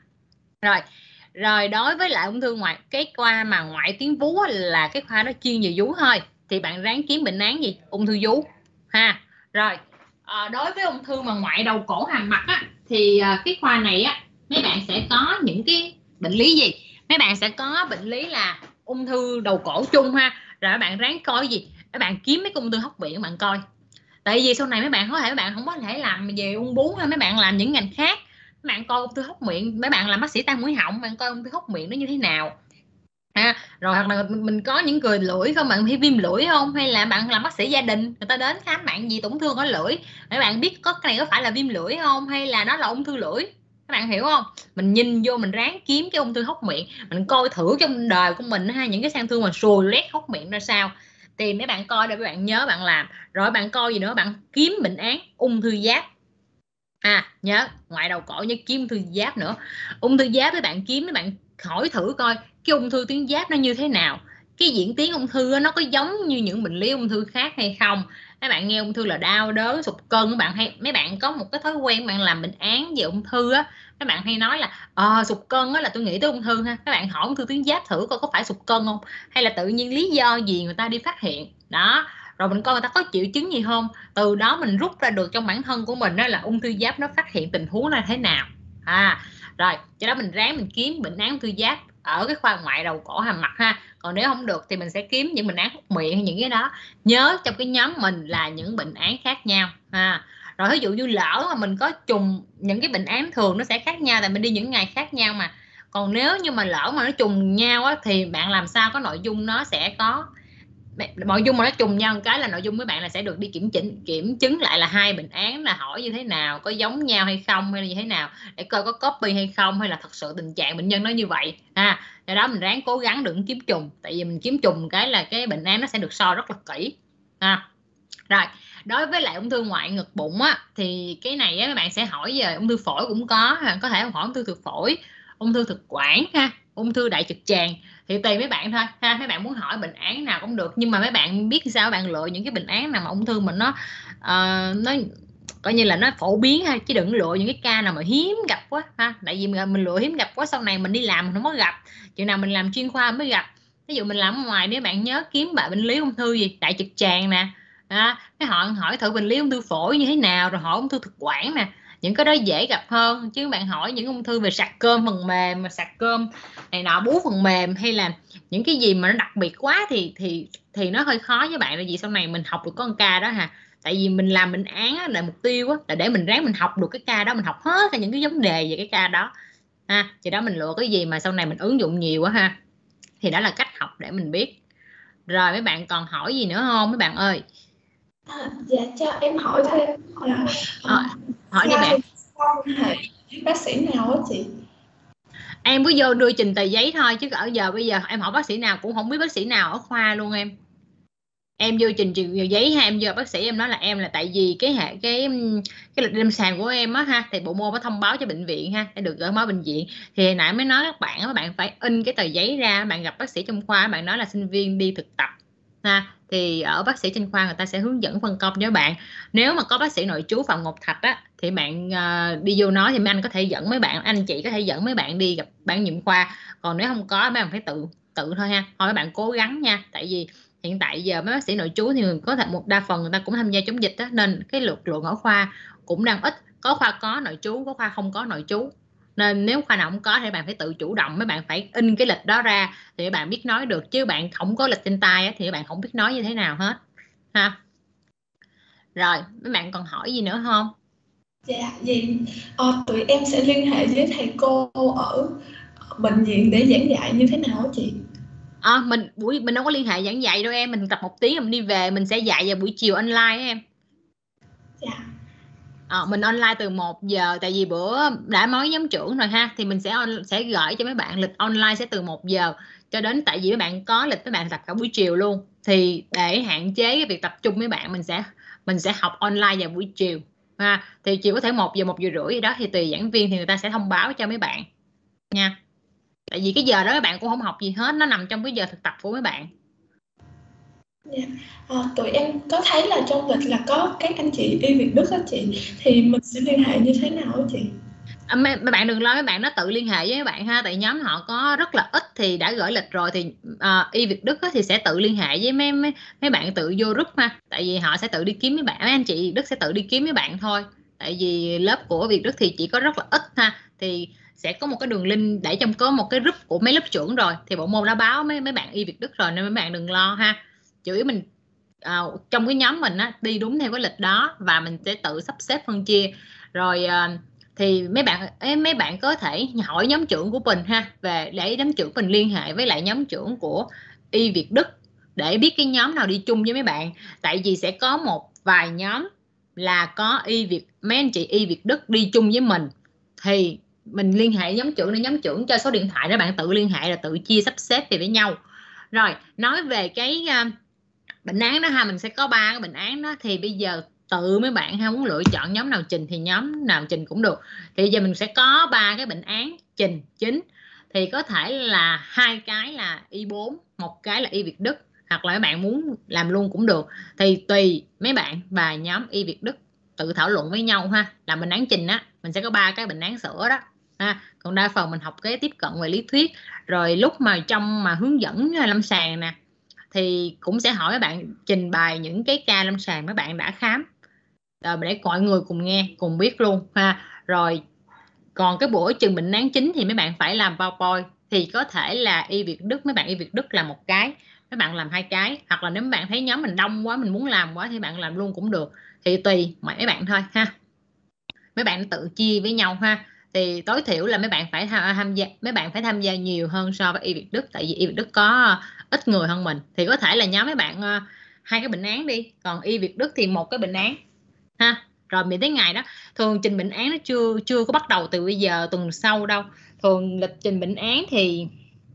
Rồi đối với lại ung thư ngoại, cái khoa mà ngoại tuyến vú là cái khoa nó chuyên về vú thôi, thì bạn ráng kiếm bệnh án gì? Ung thư vú ha. Rồi đối với ung thư mà ngoại đầu cổ hàm mặt á, thì cái khoa này á, mấy bạn sẽ có những cái bệnh lý gì? Mấy bạn sẽ có bệnh lý là ung thư đầu cổ chung ha. Rồi các bạn ráng coi gì? Các bạn kiếm mấy ung thư hốc miệng các bạn coi. Tại vì sau này mấy bạn có thể, mấy bạn không có thể làm về ung bướu hay mấy bạn làm những ngành khác. Mấy bạn coi ung thư hốc miệng, mấy bạn làm bác sĩ tai mũi họng, bạn coi ung thư hốc miệng nó như thế nào. Rồi hoặc là mình có những người lưỡi không, bạn hay viêm lưỡi không, hay là bạn làm bác sĩ gia đình, người ta đến khám bạn gì tổn thương ở lưỡi, mấy bạn biết có cái này có phải là viêm lưỡi không, hay là nó là ung thư lưỡi. Các bạn hiểu không? Mình nhìn vô mình ráng kiếm cái ung thư hốc miệng, mình coi thử trong đời của mình ha, những cái sang thương mà sùi loét hốc miệng ra sao, thì mấy bạn coi để mấy bạn nhớ bạn làm. Rồi bạn coi gì nữa, bạn kiếm bệnh án ung thư giáp. Nhớ ngoại đầu cổ nhớ kiếm ung thư giáp nữa. Ung thư giáp các bạn kiếm, các bạn hỏi thử coi cái ung thư tuyến giáp nó như thế nào, cái diễn tiến ung thư nó có giống như những bệnh lý ung thư khác hay không. Các bạn nghe ung thư là đau đớn sụt cân, các bạn hay, mấy bạn có một cái thói quen bạn làm bệnh án về ung thư á, các bạn hay nói là sụt cân á là tôi nghĩ tới ung thư ha. Các bạn hỏi ung thư tuyến giáp thử coi có phải sụt cân không, hay là tự nhiên lý do gì người ta đi phát hiện đó. Rồi mình coi người ta có triệu chứng gì không, từ đó mình rút ra được trong bản thân của mình đó là ung thư giáp nó phát hiện tình huống là thế nào. Rồi cho đó mình ráng mình kiếm bệnh án ung thư giáp ở cái khoa ngoại đầu cổ hàm mặt ha. Còn nếu không được thì mình sẽ kiếm những bệnh án hốc miệng hay những cái đó. Nhớ trong cái nhóm mình là những bệnh án khác nhau Rồi ví dụ như lỡ mà mình có trùng những cái bệnh án thường nó sẽ khác nhau, tại mình đi những ngày khác nhau mà. Còn nếu như mà lỡ mà nó trùng nhau á, thì bạn làm sao có nội dung nó sẽ có nội dung mà nó trùng nhau cái là nội dung với bạn là sẽ được đi kiểm chứng lại là hai bệnh án là hỏi như thế nào, có giống nhau hay không, hay là như thế nào, để coi có copy hay không, hay là thật sự tình trạng bệnh nhân nó như vậy do đó mình ráng cố gắng đừng kiếm trùng, tại vì mình kiếm trùng cái là cái bệnh án nó sẽ được so rất là kỹ Rồi đối với lại ung thư ngoại ngực bụng á, thì cái này á, các bạn sẽ hỏi về ung thư phổi cũng có thể hỏi ung thư thực phổi, ung thư thực quản ung thư đại trực tràng, thì tùy mấy bạn thôi ha. Mấy bạn muốn hỏi bệnh án nào cũng được, nhưng mà mấy bạn biết sao bạn lựa những cái bệnh án nào mà ung thư mình nó coi như là nó phổ biến ha, chứ đừng lựa những cái ca nào mà hiếm gặp quá ha. Tại vì mình lựa hiếm gặp quá, sau này mình đi làm mình không có gặp, chừng nào mình làm chuyên khoa mới gặp. Ví dụ mình làm ở ngoài, nếu bạn nhớ kiếm bệnh lý ung thư gì đại trực tràng nè, cái họ hỏi thử bệnh lý ung thư phổi như thế nào, rồi hỏi ung thư thực quản nè, những cái đó dễ gặp hơn. Chứ bạn hỏi những ung thư về sạc cơm phần mềm, mà sạc cơm này nọ, bú phần mềm, hay là những cái gì mà nó đặc biệt quá thì nó hơi khó với bạn. Là vì sau này mình học được con ca đó tại vì mình làm bệnh án là mục tiêu là để mình ráng mình học được cái ca đó, mình học hết những cái vấn đề về cái ca đó thì đó mình lựa cái gì mà sau này mình ứng dụng nhiều quá thì đó là cách học để mình biết. Rồi mấy bạn còn hỏi gì nữa không mấy bạn ơi? Dạ cho em hỏi thêm hỏi đi bạn. Bác sĩ nào á chị? Em cứ vô đưa trình tờ giấy thôi, chứ ở giờ bây giờ em hỏi bác sĩ nào cũng không biết bác sĩ nào ở khoa luôn. Em vô trình giấy em vô bác sĩ em nói là em là tại vì cái lịch lâm sàng của em thì bộ môn có thông báo cho bệnh viện để được gửi máu bệnh viện. Thì hồi nãy mới nói các bạn phải in cái tờ giấy ra, bạn gặp bác sĩ trong khoa, bạn nói là sinh viên đi thực tập thì ở bác sĩ trên khoa người ta sẽ hướng dẫn phân công cho bạn. Nếu mà có bác sĩ nội trú Phạm Ngọc Thạch thì bạn đi vô nói thì mấy anh có thể dẫn mấy bạn, anh chị có thể dẫn mấy bạn đi gặp ban nhiệm khoa. Còn nếu không có mấy bạn phải tự thôi ha. Thôi mấy bạn cố gắng nha, tại vì hiện tại giờ mấy bác sĩ nội trú thì có thể một đa phần người ta cũng tham gia chống dịch đó, nên cái lực lượng ở khoa cũng đang ít, có khoa có nội trú, có khoa không có nội trú, nên nếu khoa nào không có thì bạn phải tự chủ động, mấy bạn phải in cái lịch đó ra thì bạn biết nói được, chứ bạn không có lịch trên tay á, thì bạn không biết nói như thế nào hết ha. Rồi mấy bạn còn hỏi gì nữa không? Dạ, vậy tụi em sẽ liên hệ với thầy cô ở bệnh viện để giảng dạy như thế nào hả chị? Mình đâu có liên hệ giảng dạy đâu em, mình tập 1 tiếng rồi mình đi về, mình sẽ dạy vào buổi chiều online á em. Dạ. Mình online từ 1 giờ, tại vì bữa đã nói nhóm trưởng rồi ha, thì mình sẽ gửi cho mấy bạn lịch online sẽ từ 1 giờ cho đến, tại vì mấy bạn có lịch mấy bạn tập cả buổi chiều luôn, thì để hạn chế cái việc tập trung mấy bạn, mình sẽ học online vào buổi chiều ha. Thì chiều có thể 1 giờ 1 giờ rưỡi gì đó, thì tùy giảng viên thì người ta sẽ thông báo cho mấy bạn nha. Tại vì cái giờ đó các bạn cũng không học gì hết, nó nằm trong cái giờ thực tập của mấy bạn. Dạ. Tụi em có thấy là trong lịch là có các anh chị y Việt Đức á chị, thì mình sẽ liên hệ như thế nào hả chị? Mấy bạn đừng lo, mấy bạn nó tự liên hệ với mấy bạn ha, tại nhóm họ có rất là ít thì đã gửi lịch rồi, thì y Việt Đức thì sẽ tự liên hệ với mấy bạn tự vô group ha, tại vì họ sẽ tự đi kiếm mấy bạn, mấy anh chị Việt Đức sẽ tự đi kiếm mấy bạn thôi, tại vì lớp của Việt Đức thì chỉ có rất là ít ha, thì sẽ có một cái đường link để trong có một cái group của mấy lớp trưởng rồi, thì bộ môn đã báo mấy bạn y Việt Đức rồi, nên mấy bạn đừng lo ha. Chủ yếu mình trong cái nhóm mình á, đi đúng theo cái lịch đó và mình sẽ tự sắp xếp phân chia rồi. Thì mấy bạn có thể hỏi nhóm trưởng của mình ha, về để nhóm trưởng mình liên hệ với lại nhóm trưởng của y Việt Đức để biết cái nhóm nào đi chung với mấy bạn, tại vì sẽ có một vài nhóm là có mấy anh chị y Việt Đức đi chung với mình, thì mình liên hệ nhóm trưởng để nhóm trưởng cho số điện thoại để bạn tự liên hệ là tự chia sắp xếp về với nhau. Rồi nói về cái bệnh án đó ha, mình sẽ có 3 cái bệnh án đó, thì bây giờ tự mấy bạn ha muốn lựa chọn nhóm nào trình thì nhóm nào trình cũng được. Thì giờ mình sẽ có 3 cái bệnh án trình chính, thì có thể là 2 cái là Y4, 1 cái là Y Việt Đức, hoặc là mấy bạn muốn làm luôn cũng được, thì tùy mấy bạn và nhóm Y Việt Đức tự thảo luận với nhau ha. Là bệnh án trình á, mình sẽ có 3 cái bệnh án sữa đó ha. Còn đa phần mình học cái tiếp cận về lý thuyết, rồi lúc mà trong mà hướng dẫn lâm sàng nè, thì cũng sẽ hỏi các bạn trình bày những cái ca lâm sàng mấy bạn đã khám, để mọi người cùng nghe cùng biết luôn ha. Rồi còn cái buổi trình bệnh án chính thì mấy bạn phải làm PowerPoint, thì có thể là y Việt Đức, mấy bạn y Việt Đức làm 1 cái, mấy bạn làm 2 cái, hoặc là nếu mấy bạn thấy nhóm mình đông quá mình muốn làm quá thì bạn làm luôn cũng được, thì tùy mấy bạn thôi ha. Mấy bạn tự chia với nhau ha, thì tối thiểu là mấy bạn phải tham gia nhiều hơn so với y Việt Đức, tại vì y Việt Đức có ít người hơn mình, thì có thể là nhóm mấy bạn 2 cái bệnh án đi, còn y Việt Đức thì 1 cái bệnh án ha. Rồi mình tới ngày đó thường trình bệnh án nó chưa có bắt đầu từ bây giờ tuần sau đâu, thường lịch trình bệnh án thì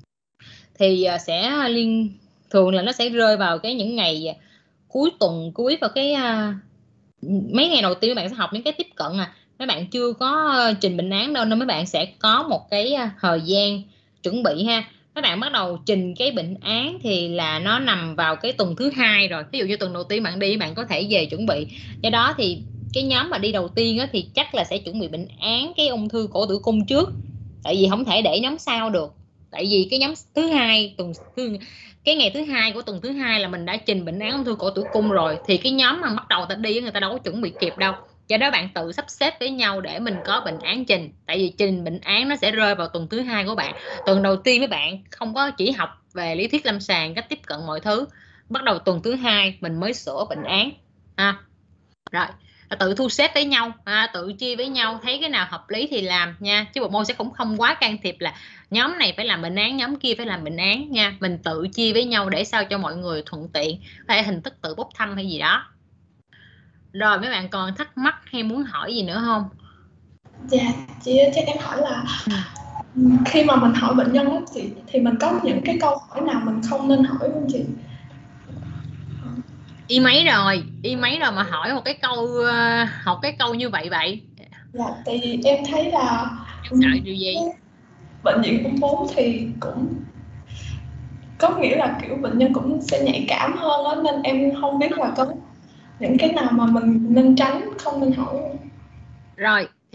sẽ thường là nó sẽ rơi vào cái những ngày cuối tuần, cuối vào cái mấy ngày đầu tiên các bạn sẽ học những cái tiếp cận, mấy bạn chưa có trình bệnh án đâu, nên mấy bạn sẽ có một cái thời gian chuẩn bị ha. Các bạn bắt đầu trình cái bệnh án thì là nó nằm vào cái tuần thứ 2 rồi, ví dụ như tuần đầu tiên bạn đi, bạn có thể về chuẩn bị. Do đó thì cái nhóm mà đi đầu tiên á, thì chắc là sẽ chuẩn bị bệnh án cái ung thư cổ tử cung trước, tại vì không thể để nhóm sau được, tại vì cái nhóm thứ 2 cái ngày thứ 2 của tuần thứ 2 là mình đã trình bệnh án ung thư cổ tử cung rồi, thì cái nhóm mà bắt đầu người ta đi người ta đâu có chuẩn bị kịp đâu. Do đó bạn tự sắp xếp với nhau để mình có bệnh án trình, tại vì trình bệnh án nó sẽ rơi vào tuần thứ 2 của bạn. Tuần đầu tiên mấy bạn không có chỉ học về lý thuyết lâm sàng, cách tiếp cận mọi thứ, bắt đầu tuần thứ 2 mình mới sửa bệnh án ha. Rồi tự thu xếp với nhau, tự chia với nhau, thấy cái nào hợp lý thì làm nha, chứ bộ môn sẽ cũng không quá can thiệp là nhóm này phải làm bệnh án, nhóm kia phải làm bệnh án nha. Mình tự chia với nhau để sao cho mọi người thuận tiện, hay hình thức tự bốc thăm hay gì đó. Rồi mấy bạn còn thắc mắc hay muốn hỏi gì nữa không? Dạ chị ơi, cho em hỏi là khi mà mình hỏi bệnh nhân đó chị, thì mình có những cái câu hỏi nào mình không nên hỏi không chị? Y mấy rồi mà hỏi một cái câu như vậy? Dạ, tại vì em thấy là Em sợ điều gì? bệnh viện ung bướu thì cũng có nghĩa là kiểu bệnh nhân cũng sẽ nhạy cảm hơn đó, nên em không biết là có những cái nào mà mình nên tránh, không nên hỏi. Rồi thì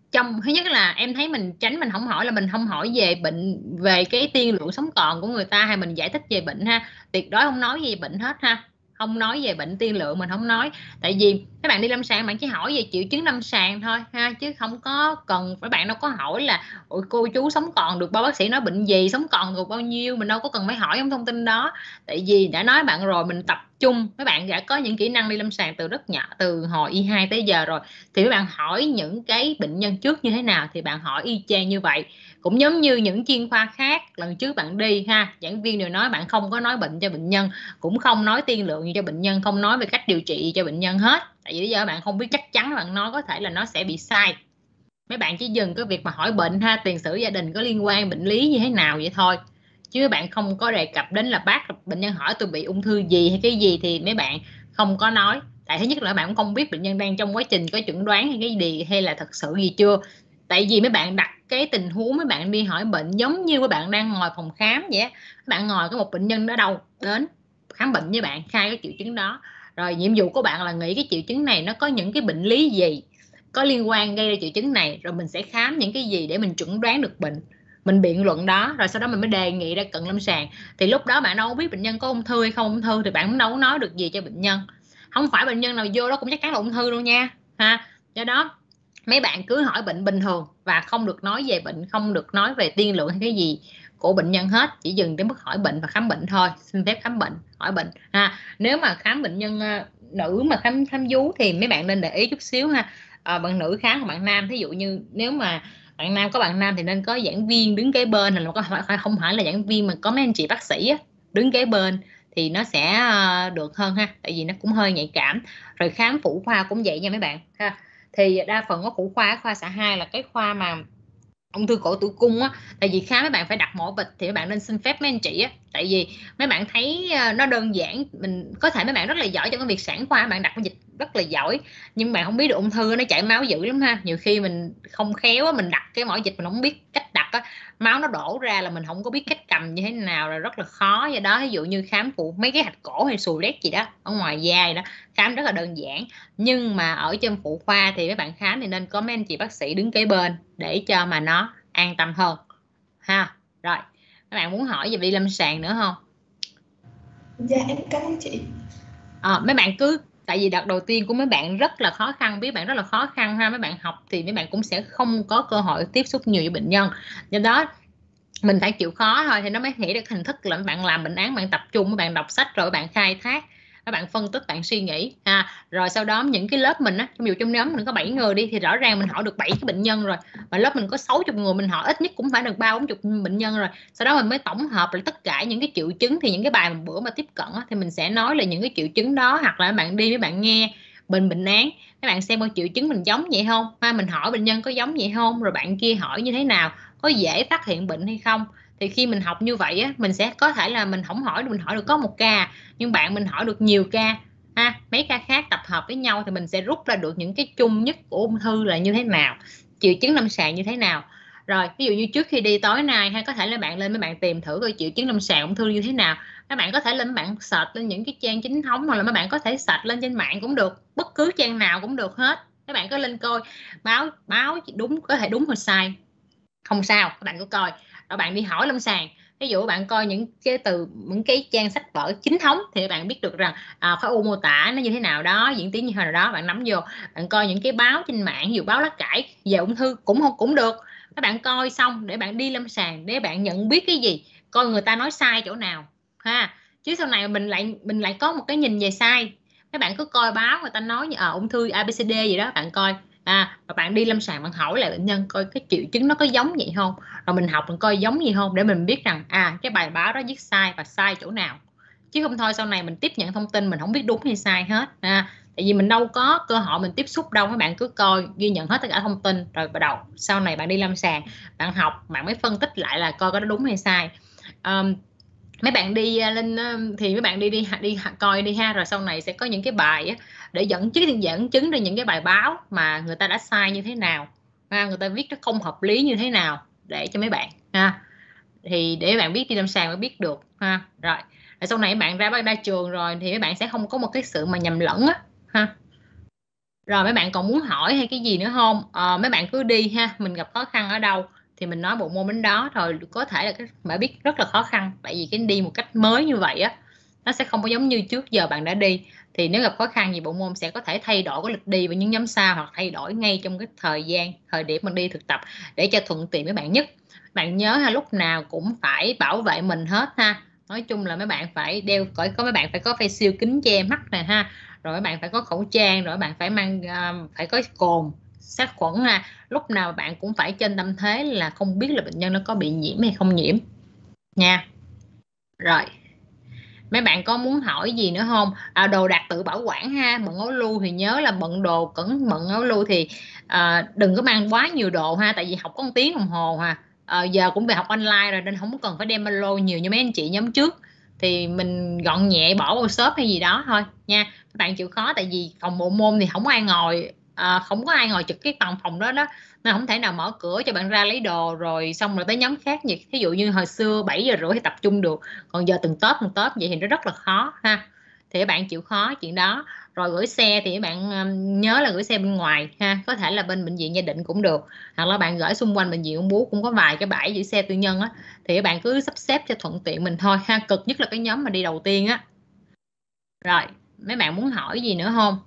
trong thứ nhất là em thấy mình tránh, mình không hỏi, là mình không hỏi về bệnh, về cái tiên lượng sống còn của người ta, hay mình giải thích về bệnh ha, tuyệt đối không nói về bệnh hết ha, không nói về bệnh tiên lượng, mình không nói. Tại vì các bạn đi lâm sàng bạn chỉ hỏi về triệu chứng lâm sàng thôi ha, chứ không có cần phải, bạn đâu có hỏi là ôi cô chú sống còn được bao, bác sĩ nói bệnh gì, sống còn được bao nhiêu, mình đâu có cần phải hỏi những thông tin đó. Tại vì đã nói bạn rồi, mình tập trung, mấy bạn đã có những kỹ năng đi lâm sàng từ rất nhỏ, từ hồi Y2 tới giờ rồi, thì các bạn hỏi những cái bệnh nhân trước như thế nào thì bạn hỏi y chang như vậy. Cũng giống như những chuyên khoa khác, lần trước bạn đi ha, giảng viên đều nói bạn không có nói bệnh cho bệnh nhân, cũng không nói tiên lượng gì cho bệnh nhân, không nói về cách điều trị cho bệnh nhân hết. Tại vì bây giờ bạn không biết chắc chắn, bạn nói có thể là nó sẽ bị sai. Mấy bạn chỉ dừng cái việc mà hỏi bệnh ha, tiền sử gia đình có liên quan bệnh lý như thế nào vậy thôi, chứ bạn không có đề cập đến là bác bệnh nhân hỏi tôi bị ung thư gì hay cái gì, thì mấy bạn không có nói. Tại thứ nhất là bạn cũng không biết bệnh nhân đang trong quá trình có chẩn đoán hay cái gì, hay là thật sự gì chưa. Tại vì mấy bạn đặt cái tình huống mấy bạn đi hỏi bệnh giống như mấy bạn đang ngồi phòng khám vậy á. Bạn ngồi có một bệnh nhân đó đâu đến khám bệnh với bạn, khai cái triệu chứng đó, rồi nhiệm vụ của bạn là nghĩ cái triệu chứng này nó có những cái bệnh lý gì có liên quan gây ra triệu chứng này, rồi mình sẽ khám những cái gì để mình chuẩn đoán được bệnh, mình biện luận đó, rồi sau đó mình mới đề nghị ra cận lâm sàng. Thì lúc đó bạn đâu biết bệnh nhân có ung thư hay không ung thư, thì bạn cũng đâu có nói được gì cho bệnh nhân. Không phải bệnh nhân nào vô đó cũng chắc chắn là ung thư luôn nha ha. Do đó mấy bạn cứ hỏi bệnh bình thường và không được nói về bệnh, không được nói về tiên lượng hay cái gì của bệnh nhân hết, chỉ dừng tới mức hỏi bệnh và khám bệnh thôi, xin phép khám bệnh hỏi bệnh ha. Nếu mà khám bệnh nhân nữ mà khám vú thì mấy bạn nên để ý chút xíu ha. Bạn nữ khám của bạn nam, thí dụ như nếu mà bạn nam có bạn nam thì nên có giảng viên đứng kế bên, hay là không phải là giảng viên mà có mấy anh chị bác sĩ á, đứng kế bên thì nó sẽ được hơn ha, tại vì nó cũng hơi nhạy cảm. Rồi khám phụ khoa cũng vậy nha mấy bạn ha. Thì đa phần có phụ khoa, khoa xạ 2 là cái khoa mà ung thư cổ tử cung á. Tại vì khám mấy bạn phải đặt mổ vịt thì mấy bạn nên xin phép mấy anh chị á. Tại vì mấy bạn thấy nó đơn giản, mình có thể mấy bạn rất là giỏi trong cái việc sản khoa, bạn đặt cái dịch rất là giỏi, nhưng bạn không biết được ung thư nó chảy máu dữ lắm ha. Nhiều khi mình không khéo á, mình đặt cái mỏ dịch mình không biết cách đặt á, máu nó đổ ra là mình không có biết cách cầm như thế nào, là rất là khó. Do đó ví dụ như khám phụ mấy cái hạch cổ hay xù lét gì đó ở ngoài da đó, khám rất là đơn giản. Nhưng mà ở trong phụ khoa thì mấy bạn khám thì nên có mấy anh chị bác sĩ đứng kế bên để cho mà nó an tâm hơn ha. Rồi các bạn muốn hỏi gì đi lâm sàng nữa không? Dạ em cảm ơn chị. Mấy bạn cứ, tại vì đợt đầu tiên của mấy bạn rất là khó khăn, biết bạn rất là khó khăn ha, mấy bạn học thì mấy bạn cũng sẽ không có cơ hội tiếp xúc nhiều với bệnh nhân, do đó mình phải chịu khó thôi thì nó mới nghĩ được hình thức là bạn làm bệnh án, bạn tập trung, bạn đọc sách rồi bạn khai thác, các bạn phân tích, bạn suy nghĩ ha. Rồi sau đó những cái lớp mình á, ví dụ trong nhóm mình có 7 người đi thì rõ ràng mình hỏi được 7 cái bệnh nhân rồi, mà lớp mình có 60 người, mình hỏi ít nhất cũng phải được 30-40 bệnh nhân rồi. Sau đó mình mới tổng hợp lại tất cả những cái triệu chứng. Thì những cái bài mà bữa mà tiếp cận á, thì mình sẽ nói là những cái triệu chứng đó, hoặc là bạn đi với bạn nghe bệnh án, các bạn xem coi triệu chứng mình giống vậy không ha, mình hỏi bệnh nhân có giống vậy không, rồi bạn kia hỏi như thế nào, có dễ phát hiện bệnh hay không. Thì khi mình học như vậy á, mình sẽ có thể là mình không hỏi, mình hỏi được có một ca, nhưng bạn mình hỏi được nhiều ca ha, mấy ca khác tập hợp với nhau thì mình sẽ rút ra được những cái chung nhất của ung thư là như thế nào, triệu chứng lâm sàng như thế nào. Rồi ví dụ như trước khi đi tối nay ha, có thể là bạn lên mấy bạn tìm thử coi triệu chứng lâm sàng ung thư như thế nào. Các bạn có thể lên, mấy bạn search lên những cái trang chính thống, hoặc là mấy bạn có thể search lên trên mạng cũng được, bất cứ trang nào cũng được hết. Các bạn có lên coi báo đúng, có thể đúng hoặc sai không sao, các bạn cứ coi. Rồi bạn đi hỏi lâm sàng, ví dụ bạn coi những cái từ, những cái trang sách vở chính thống thì các bạn biết được rằng khối u mô tả nó như thế nào đó, diễn tiến như thế nào đó, bạn nắm vô. Bạn coi những cái báo trên mạng, ví dụ báo lá cải về ung thư cũng được. Các bạn coi xong để bạn đi lâm sàng, để bạn nhận biết cái gì, coi người ta nói sai chỗ nào ha. Chứ sau này mình lại có một cái nhìn về sai. Các bạn cứ coi báo người ta nói như ung thư ABCD gì đó, bạn coi và bạn đi lâm sàng, bạn hỏi lại bệnh nhân coi cái triệu chứng nó có giống vậy không, rồi mình học mình coi giống gì không, để mình biết rằng cái bài báo đó viết sai và sai chỗ nào. Chứ không thôi sau này mình tiếp nhận thông tin mình không biết đúng hay sai hết tại vì mình đâu có cơ hội mình tiếp xúc đâu. Các bạn cứ coi, ghi nhận hết tất cả thông tin, rồi bắt đầu sau này bạn đi lâm sàng, bạn học, bạn mới phân tích lại là coi có đúng hay sai. Mấy bạn đi lên thì mấy bạn đi coi đi ha, rồi sau này sẽ có những cái bài á, để dẫn chứng ra những cái bài báo mà người ta đã sai như thế nào người ta viết nó không hợp lý như thế nào, để cho mấy bạn ha, thì để bạn biết đi lâm sàng mới biết được ha. Rồi sau này bạn ra trường rồi thì mấy bạn sẽ không có một cái sự mà nhầm lẫn á ha. Rồi mấy bạn còn muốn hỏi hay cái gì nữa không? Mấy bạn cứ đi ha, mình gặp khó khăn ở đâu thì mình nói bộ môn đến đó thôi. Có thể là bạn biết rất là khó khăn, tại vì cái đi một cách mới như vậy á, nó sẽ không có giống như trước giờ bạn đã đi. Thì nếu gặp khó khăn gì bộ môn sẽ có thể thay đổi cái lịch đi vào những nhóm sau, hoặc thay đổi ngay trong cái thời điểm mình đi thực tập để cho thuận tiện với bạn nhất. Bạn nhớ ha, lúc nào cũng phải bảo vệ mình hết ha. Nói chung là mấy bạn phải đeo, có mấy bạn phải có face shield, kính che mắt nè ha, rồi các bạn phải có khẩu trang, rồi các bạn phải mang phải có cồn sát khuẩn ha. Lúc nào bạn cũng phải trên tâm thế là không biết là bệnh nhân nó có bị nhiễm hay không nhiễm nha. Rồi mấy bạn có muốn hỏi gì nữa không? Đồ đạc tự bảo quản ha. Bận áo lưu thì nhớ là bận áo lưu thì đừng có mang quá nhiều đồ ha, tại vì học có 1 tiếng đồng hồ ha. Giờ cũng về học online rồi nên không cần phải đem ba lô nhiều như mấy anh chị nhóm trước, thì mình gọn nhẹ bỏ vào shop hay gì đó thôi nha. Các bạn chịu khó, tại vì phòng bộ môn thì không có ai ngồi, không có ai ngồi trực cái phòng đó đó, nên không thể nào mở cửa cho bạn ra lấy đồ rồi xong rồi tới nhóm khác như ví dụ như hồi xưa 7 giờ rưỡi thì tập trung được, còn giờ từng tớp vậy thì nó rất là khó ha. Thì các bạn chịu khó chuyện đó. Rồi gửi xe thì các bạn nhớ là gửi xe bên ngoài ha, có thể là bên bệnh viện Gia Định cũng được, hoặc là bạn gửi xung quanh bệnh viện Ung Bướu cũng có vài cái bãi giữ xe tư nhân á, thì các bạn cứ sắp xếp cho thuận tiện mình thôi ha. Cực nhất là cái nhóm mà đi đầu tiên á. Rồi mấy bạn muốn hỏi gì nữa không?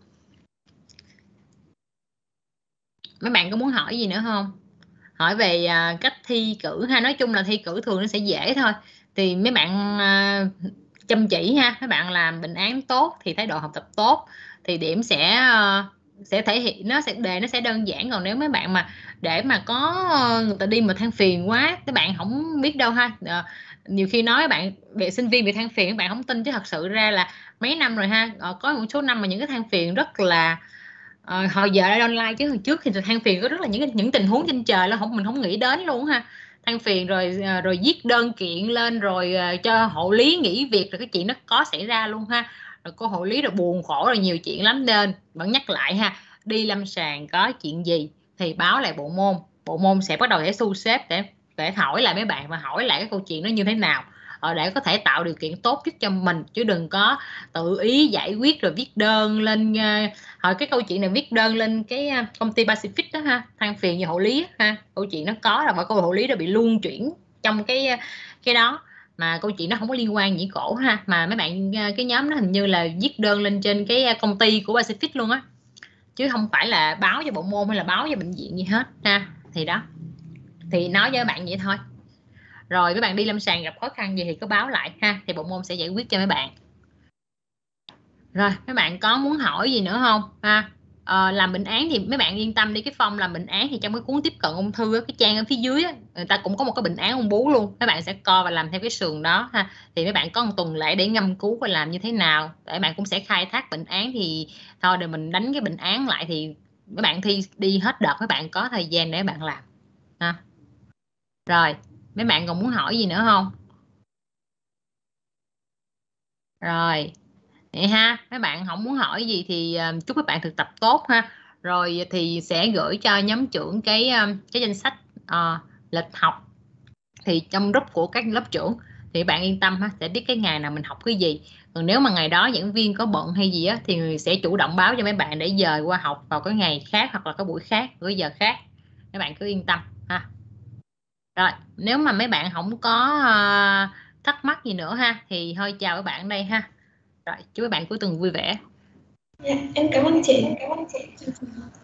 Mấy bạn có muốn hỏi gì nữa không? Hỏi về cách thi cử ha. Nói chung là thi cử thường nó sẽ dễ thôi, thì mấy bạn chăm chỉ ha, mấy bạn làm bệnh án tốt thì thái độ học tập tốt thì điểm sẽ thể hiện, đề nó sẽ đơn giản. Còn nếu mấy bạn mà để mà có người ta đi mà than phiền quá, các bạn không biết đâu ha. Nhiều khi nói bạn bị sinh viên bị than phiền, các bạn không tin chứ thật sự ra là mấy năm rồi ha. Có một số năm mà những cái than phiền rất là hồi giờ đã online, chứ hồi trước thì than phiền có rất là những tình huống trên trời là mình không nghĩ đến luôn ha. Than phiền rồi viết đơn kiện lên rồi cho hộ lý nghỉ việc, rồi cái chuyện nó có xảy ra luôn ha. Rồi cô hộ lý rồi buồn khổ rồi nhiều chuyện lắm, nên vẫn nhắc lại ha, đi lâm sàng có chuyện gì thì báo lại bộ môn sẽ bắt đầu để thu xếp để hỏi lại mấy bạn và hỏi lại cái câu chuyện nó như thế nào, để có thể tạo điều kiện tốt nhất cho mình, chứ đừng có tự ý giải quyết rồi viết đơn lên. Hồi cái câu chuyện này viết đơn lên cái công ty Pacific đó ha, than phiền như hộ lý ha, câu chuyện nó có là cô hộ lý đã bị luân chuyển trong cái đó, mà câu chuyện nó không có liên quan gì cổ ha. Mà mấy bạn cái nhóm đó hình như là viết đơn lên trên cái công ty của Pacific luôn á, chứ không phải là báo cho bộ môn hay là báo cho bệnh viện gì hết ha. Thì đó, thì nói với các bạn vậy thôi. Rồi các bạn đi lâm sàng gặp khó khăn gì thì có báo lại ha, thì bộ môn sẽ giải quyết cho mấy bạn. Rồi các bạn có muốn hỏi gì nữa không ha? Làm bệnh án thì mấy bạn yên tâm đi, cái form làm bệnh án thì trong cái cuốn tiếp cận ung thư á, cái trang ở phía dưới á, người ta cũng có một cái bệnh án ung bướu luôn, mấy bạn sẽ coi và làm theo cái sườn đó ha. Thì mấy bạn có 1 tuần lễ để ngâm cứu và làm như thế nào, để bạn cũng sẽ khai thác bệnh án. Thì thôi để mình đánh cái bệnh án lại thì mấy bạn thi đi hết đợt, mấy bạn có thời gian để bạn làm ha. Rồi mấy bạn còn muốn hỏi gì nữa không? Rồi vậy ha, mấy bạn không muốn hỏi gì thì chúc các bạn thực tập tốt ha. Rồi thì sẽ gửi cho nhóm trưởng cái danh sách lịch học, thì trong group của các lớp trưởng thì bạn yên tâm ha, sẽ biết cái ngày nào mình học cái gì. Còn nếu mà ngày đó giảng viên có bận hay gì á thì người sẽ chủ động báo cho mấy bạn để dời qua học vào cái ngày khác hoặc là cái buổi khác, cái giờ khác. Mấy bạn cứ yên tâm ha. Rồi nếu mà mấy bạn không có thắc mắc gì nữa ha thì thôi chào các bạn đây ha. Rồi chúc các bạn cuối tuần vui vẻ. Dạ, em cảm ơn chị.